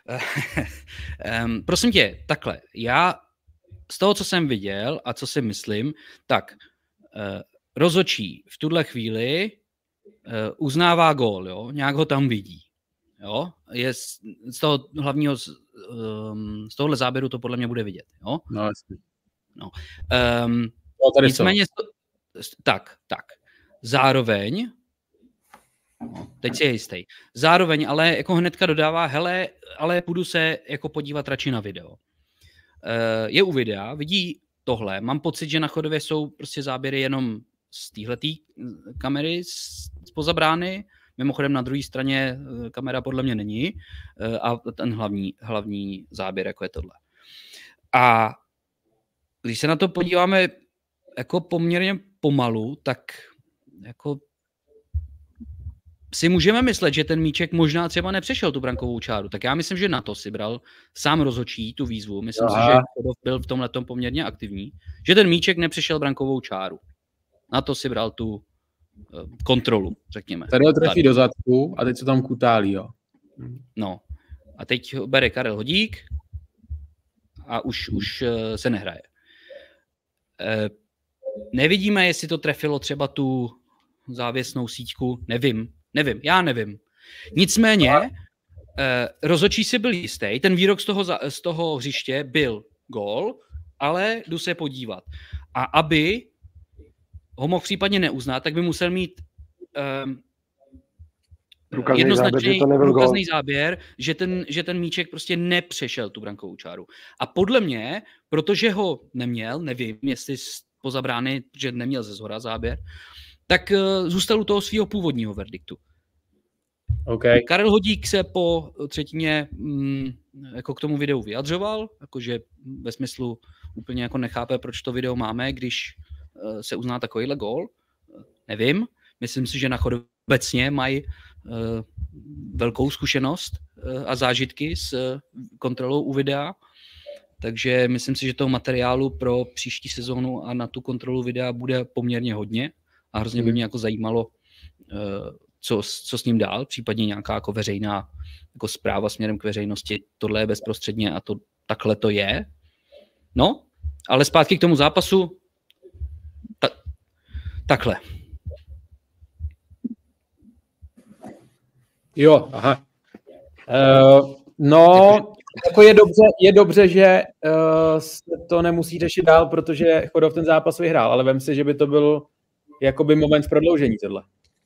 Prosím tě, takhle. Já z toho, co jsem viděl a co si myslím, tak rozhodčí v tuhle chvíli uznává gól, jo? Nějak ho tam vidí. Jo? Je z toho hlavního, z tohohle záběru to podle mě bude vidět. Jo? No, jasně. No. Nicméně, tak. Zároveň, teď si je jistý. Zároveň ale jako hnedka dodává, hele, ale půjdu se jako podívat radši na video. Je u videa, vidí tohle. Mám pocit, že na Chodově jsou prostě záběry jenom z téhletý kamery, z pozabrány. Mimochodem na druhé straně kamera podle mě není a ten hlavní záběr, jako je tohle. A když se na to podíváme jako poměrně pomalu, tak jako si můžeme myslet, že ten míček možná třeba nepřešel tu brankovou čáru. Tak já myslím, že na to si bral sám rozhodčí tu výzvu. Myslím si, že Chodov byl v tomhletom poměrně aktivní. Že ten míček nepřešel brankovou čáru. Na to si bral tu kontrolu, řekněme. Tady ho trefí do zadku a teď se tam kutálí, jo. No. A teď bere Karel Hodík a už se nehraje. Nevidíme, jestli to trefilo třeba tu závěsnou síťku. Já nevím. Nicméně rozhodčí si byl jistý, ten výrok z toho hřiště byl gól, ale jdu se podívat. A aby ho mohl případně neuznat, tak by musel mít jednoznačný průkazný záběr, že ten míček prostě nepřešel tu brankovou čáru. A podle mě, protože ho neměl, nevím, jestli poza brány, že neměl ze zhora záběr, tak zůstal u toho svého původního verdiktu. Okay. Karel Hodík se po třetině jako k tomu videu vyjadřoval, jakože ve smyslu úplně jako nechápe, proč to video máme, když se uzná takovýhle gól. Nevím. Myslím si, že na Chodově obecně mají velkou zkušenost a zážitky s kontrolou u videa. Takže myslím si, že toho materiálu pro příští sezónu a na tu kontrolu videa bude poměrně hodně. A hrozně by mě jako zajímalo, co s ním dál, případně nějaká jako veřejná jako zpráva směrem k veřejnosti. Tohle je bezprostředně a takhle to je. No, ale zpátky k tomu zápasu. Takhle. Jo, aha. Jako je dobře, že to nemusí řešit dál, protože Chodov ten zápas vyhrál, ale vem si, že by to byl jakoby moment v prodloužení tohle.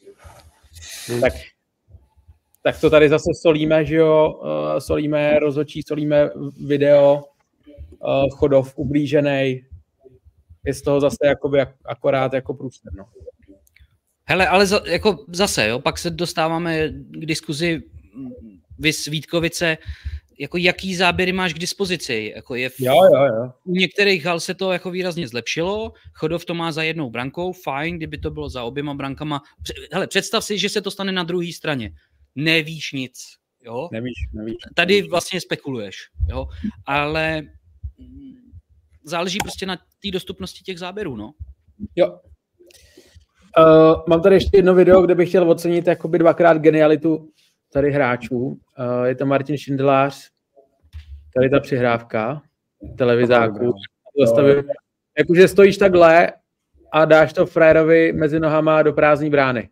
Tak to tady zase solíme, že jo, solíme rozhodčí, solíme video, Chodov ublížený, je z toho zase jakoby akorát jako průster, no. Hele, ale jako zase, jo, pak se dostáváme k diskuzi vys Vítkovice, jako jaký záběry máš k dispozici. Jako jo. U některých hal se to jako výrazně zlepšilo, Chodov to má za jednou brankou, fajn, kdyby to bylo za oběma brankama. Hele, představ si, že se to stane na druhé straně. Nevíš nic, jo? Nevíš. Tady vlastně spekuluješ, jo? Ale záleží prostě na té dostupnosti těch záběrů, no. Jo. Mám tady ještě jedno video, kde bych chtěl ocenit jakoby dvakrát genialitu tady hráčů. Je to Martin Šindelář, tady ta přihrávka televizáku. Jakože stojíš takhle a dáš to frérovi mezi nohama do prázdné brány.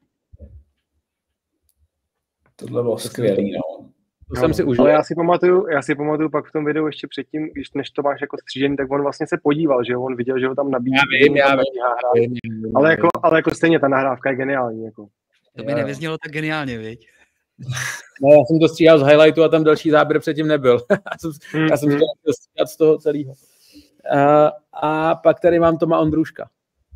Tohle bylo skvělý, no. To jsem si užil. Ale já si pamatuju pak v tom videu ještě předtím, než to máš jako střížený, tak on vlastně se podíval, že on viděl, že ho tam nabíjí. Já vím. Ale jako stejně ta nahrávka je geniální. Jako. To by nevyznělo tak geniálně, viď? No, já jsem to stříhal z highlightu a tam další záběr předtím nebyl. já jsem chtěl stříhat z toho celého. A pak tady mám Toma Ondruška.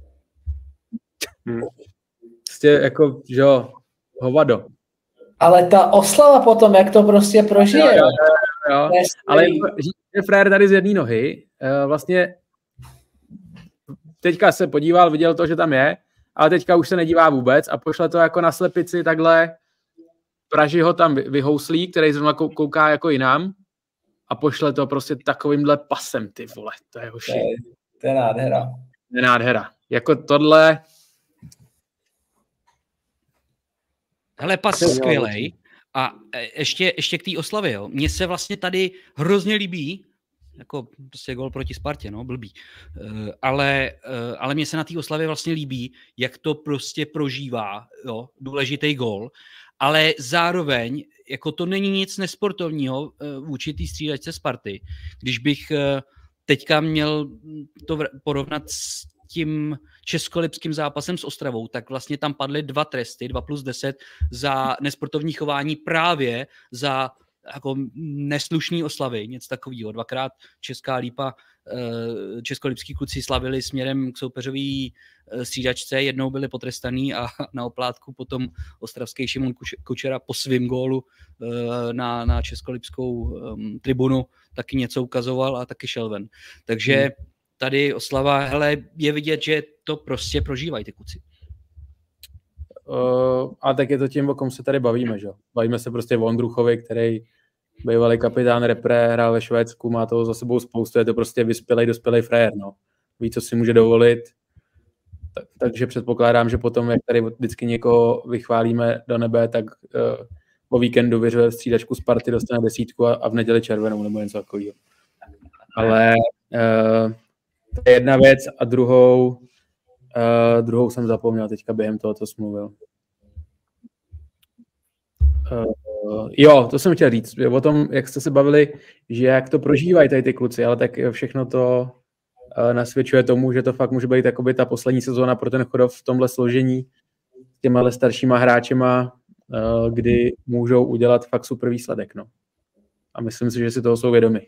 Prostě jako, že jo, hovado. Ale ta oslava potom, jak to prostě prožije. Jo. Ale že frér tady z jedné nohy, vlastně teďka se podíval, viděl to, že tam je, ale teďka už se nedívá vůbec a pošle to jako na slepici takhle, Praži ho tam vyhouslí, který zrovna kouká jako jinam a pošle to prostě takovýmhle pasem, ty vole, to je hoši. To je nádhera. To je nádhera. Jako tohle... Hele, pas skvělej. A ještě k té oslavě, jo. Mně se vlastně tady hrozně líbí, jako prostě gól proti Spartě, no, blbý. Ale mně se na té oslavě vlastně líbí, jak to prostě prožívá, jo, důležitý gól, ale zároveň, jako to není nic nesportovního vůči té střídačce Sparty. Když bych teďka měl to porovnat s tím českolipským zápasem s Ostravou, tak vlastně tam padly 2 tresty, 2+10 za nesportovní chování právě za jako neslušný oslavy, něco takového. 2krát Česká Lípa, českolipský kluci slavili směrem k soupeřový střídačce, jednou byli potrestaný a na oplátku potom ostravský Šimon Kučera po svým gólu na českolipskou tribunu taky něco ukazoval a taky šel ven. Takže tady oslava, hele, je vidět, že to prostě prožívají ty kluci. A tak je to tím, o kom se tady bavíme, že? Bavíme se prostě o Ondruchovi, který bývalý kapitán repre, hrál ve Švédsku, má toho za sebou spoustu, je to prostě dospělej frajer, no. Ví, co si může dovolit, takže předpokládám, že potom, jak tady vždycky někoho vychválíme do nebe, tak o víkendu vyřve střídačku Sparty, dostane 10 a v neděli červenou, nebo něco takového. Ale to je jedna věc a druhou jsem zapomněl teďka během toho, co jsi mluvil. Jo, to jsem chtěl říct. O tom, jak jste se bavili, že jak to prožívají tady ty kluci, ale tak všechno to nasvědčuje tomu, že to fakt může být jakoby ta poslední sezóna pro ten Chodov v tomhle složení s těma staršíma hráčema, kdy můžou udělat fakt super výsledek. No. A myslím si, že si toho jsou vědomi.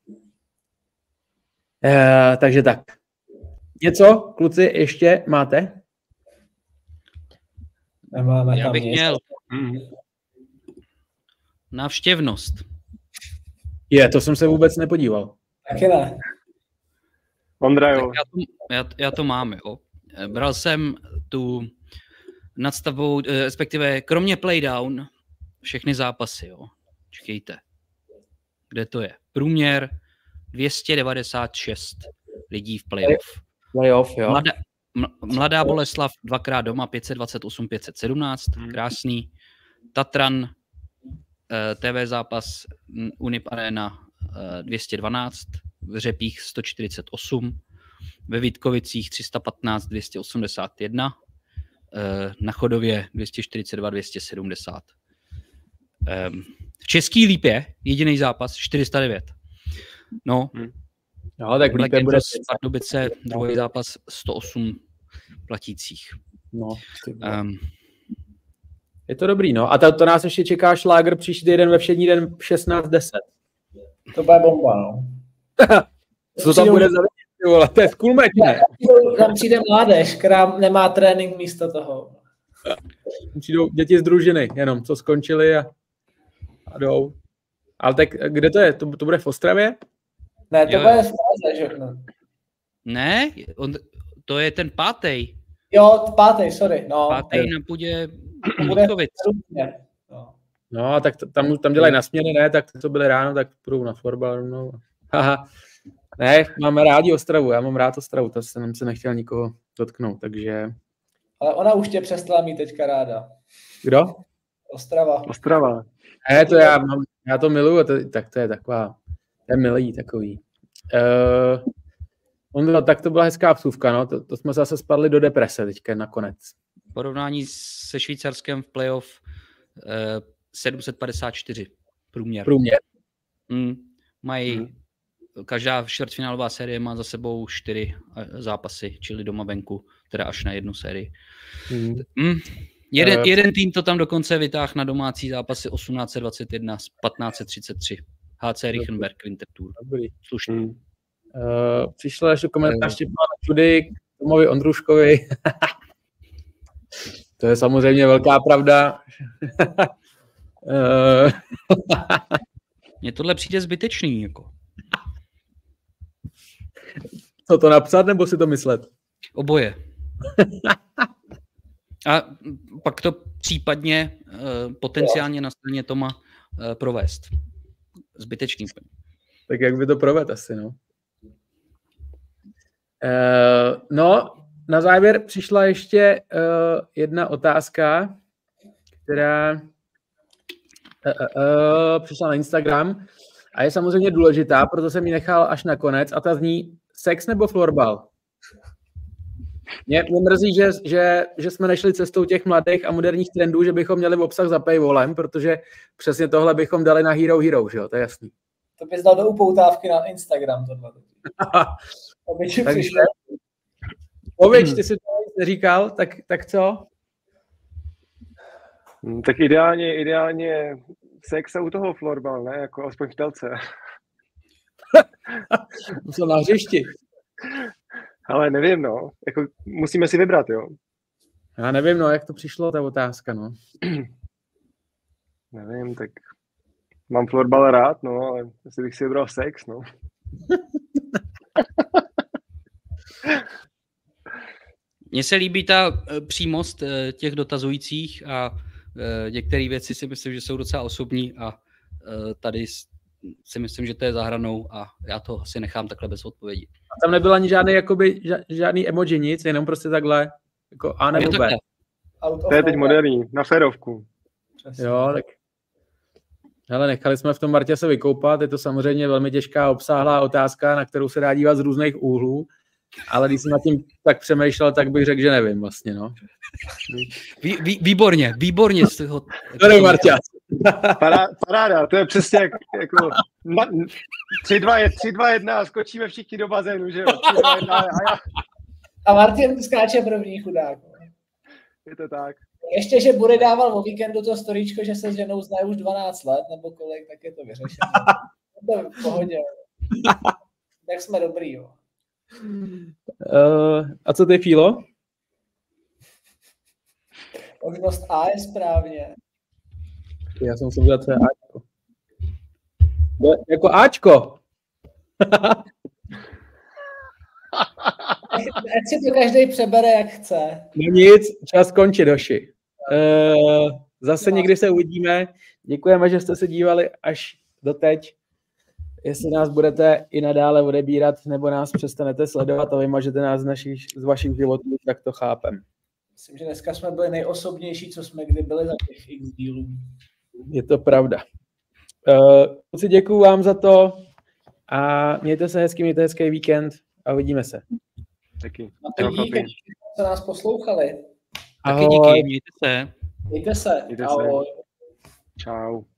Takže tak. Něco, kluci, ještě máte? Nemáme. Já bych měl návštěvnost. To jsem se vůbec nepodíval. Taky ne. Ondra, jo. Já to mám, jo. Bral jsem tu nadstavbou, respektive kromě playdown, všechny zápasy, jo. Čekejte. Kde to je? Průměr 296 lidí v playoff. Playoff, jo. Mladá Boleslav 2x doma 528, 517, krásný. Tatran, TV zápas Unip Arena 212, v Řepích 148, ve Vítkovicích 315, 281, na Chodově 242, 270. V Český Lípě jediný zápas 409. No, tak Black Angels Pardubice, druhý zápas 108 platících. No, je to dobrý, no. A to nás ještě čeká šlágr příští den ve všední den 16:10. To bude bomba, no. Co tam bude za vole? To je cool match, ne? Tam přijde mládež, která nemá trénink místo toho. Přijdou děti z družiny, jenom co skončili a jdou. Ale tak kde to je? To bude v Ostravě? Ne, to bude v Praze, že? Ne, to je ten 5. Jo, 5. sorry. No, 5. na půdě Vítkovic. No, tak tam dělají na směny, ne? Tak to byly ráno, tak půjdou na florbal. No. Haha. Ne, máme rádi Ostravu, já mám rád Ostravu, to jsem se nechtěl nikoho dotknout, takže... Ale ona už tě přestala mít teďka ráda. Kdo? Ostrava. Ne, to já to miluju, tak to je taková, to je milý takový. Ondro, tak to byla hezká vsuvka, no, to jsme zase spadli do deprese teďka nakonec. V porovnání se Švýcarskem v playoff 754 průměr. Mají každá čtvrtfinálová série má za sebou 4 zápasy, čili doma venku, teda až na jednu sérii. Jeden tým to tam dokonce vytáhl na domácí zápasy 1821 z 1533. HC Riechenberg Winterthur. Slušný. Přišel ještě komentář Štěpána Čudy k Tomovi Ondruškovi. To je samozřejmě velká pravda. Mně tohle přijde zbytečný. Jako. Co to napsat, nebo si to myslet? Oboje. A pak to případně potenciálně na straně Toma provést. Zbytečný. Tak jak by to provedl asi, no? No, na závěr přišla ještě jedna otázka, která přišla na Instagram a je samozřejmě důležitá, proto jsem ji nechal až na konec a ta zní sex nebo florbal? Mě mrzí, že jsme nešli cestou těch mladých a moderních trendů, že bychom měli obsah za paywallem, protože přesně tohle bychom dali na Hero, že jo, to je jasný. To bys dal do upoutávky na Instagram tohle. Ověč, ty si to neříkal, tak co? Tak ideálně sex u toho florbal, ne? Jako aspoň v telce. Musel na hřišti. Ale nevím, no. Jako, musíme si vybrat, jo. Já nevím, no, jak to přišlo, ta otázka, no. Nevím, tak mám florbal rád, no, ale asi bych si vybral sex, no. Mně se líbí ta přímost těch dotazujících a některé věci si myslím, že jsou docela osobní a tady si myslím, že to je za hranou a já to asi nechám takhle bez odpovědi. A tam nebyl ani žádný emoji, nic, jenom prostě takhle, jako A nebo B. To je teď moderní, na férovku. Jo, tak. Hele, nechali jsme v tom Martě se vykoupat, je to samozřejmě velmi těžká obsáhlá otázka, na kterou se dá dívat z různých úhlů, ale když jsem nad tím tak přemýšlel, tak bych řekl, že nevím vlastně, no. Výborně z toho. Dobrý, Marťa. Paráda, to je přesně jako 3-2-1 a skočíme všichni do bazénu, že jo? 3-2-1 a Martin skáče první, chudák. Je to tak. Ještě, že bude dával o víkendu to storíčko, že se s ženou znají už 12 let, nebo kolik, tak je to vyřešené. To je v pohodě. Tak jsme dobrý, jo. A co ty, Fílo? Možnost A je správně. Já jsem musel udělat své Ačko. Jako Ačko. Ať si to každý přebere, jak chce. No nic, čas končit, hoši. Zase někdy se uvidíme. Děkujeme, že jste se dívali až doteď. Jestli nás budete i nadále odebírat, nebo nás přestanete sledovat a vymažete nás z vašich životů, tak to chápem. Myslím, že dneska jsme byli nejosobnější, co jsme kdy byli za těch x dílů. Je to pravda. Děkuju vám za to a mějte se hezký, mějte hezký víkend a uvidíme se. Taky. Díky, že nás poslouchali. Taky díky, mějte se. Mějte se. Ahoj. Čau.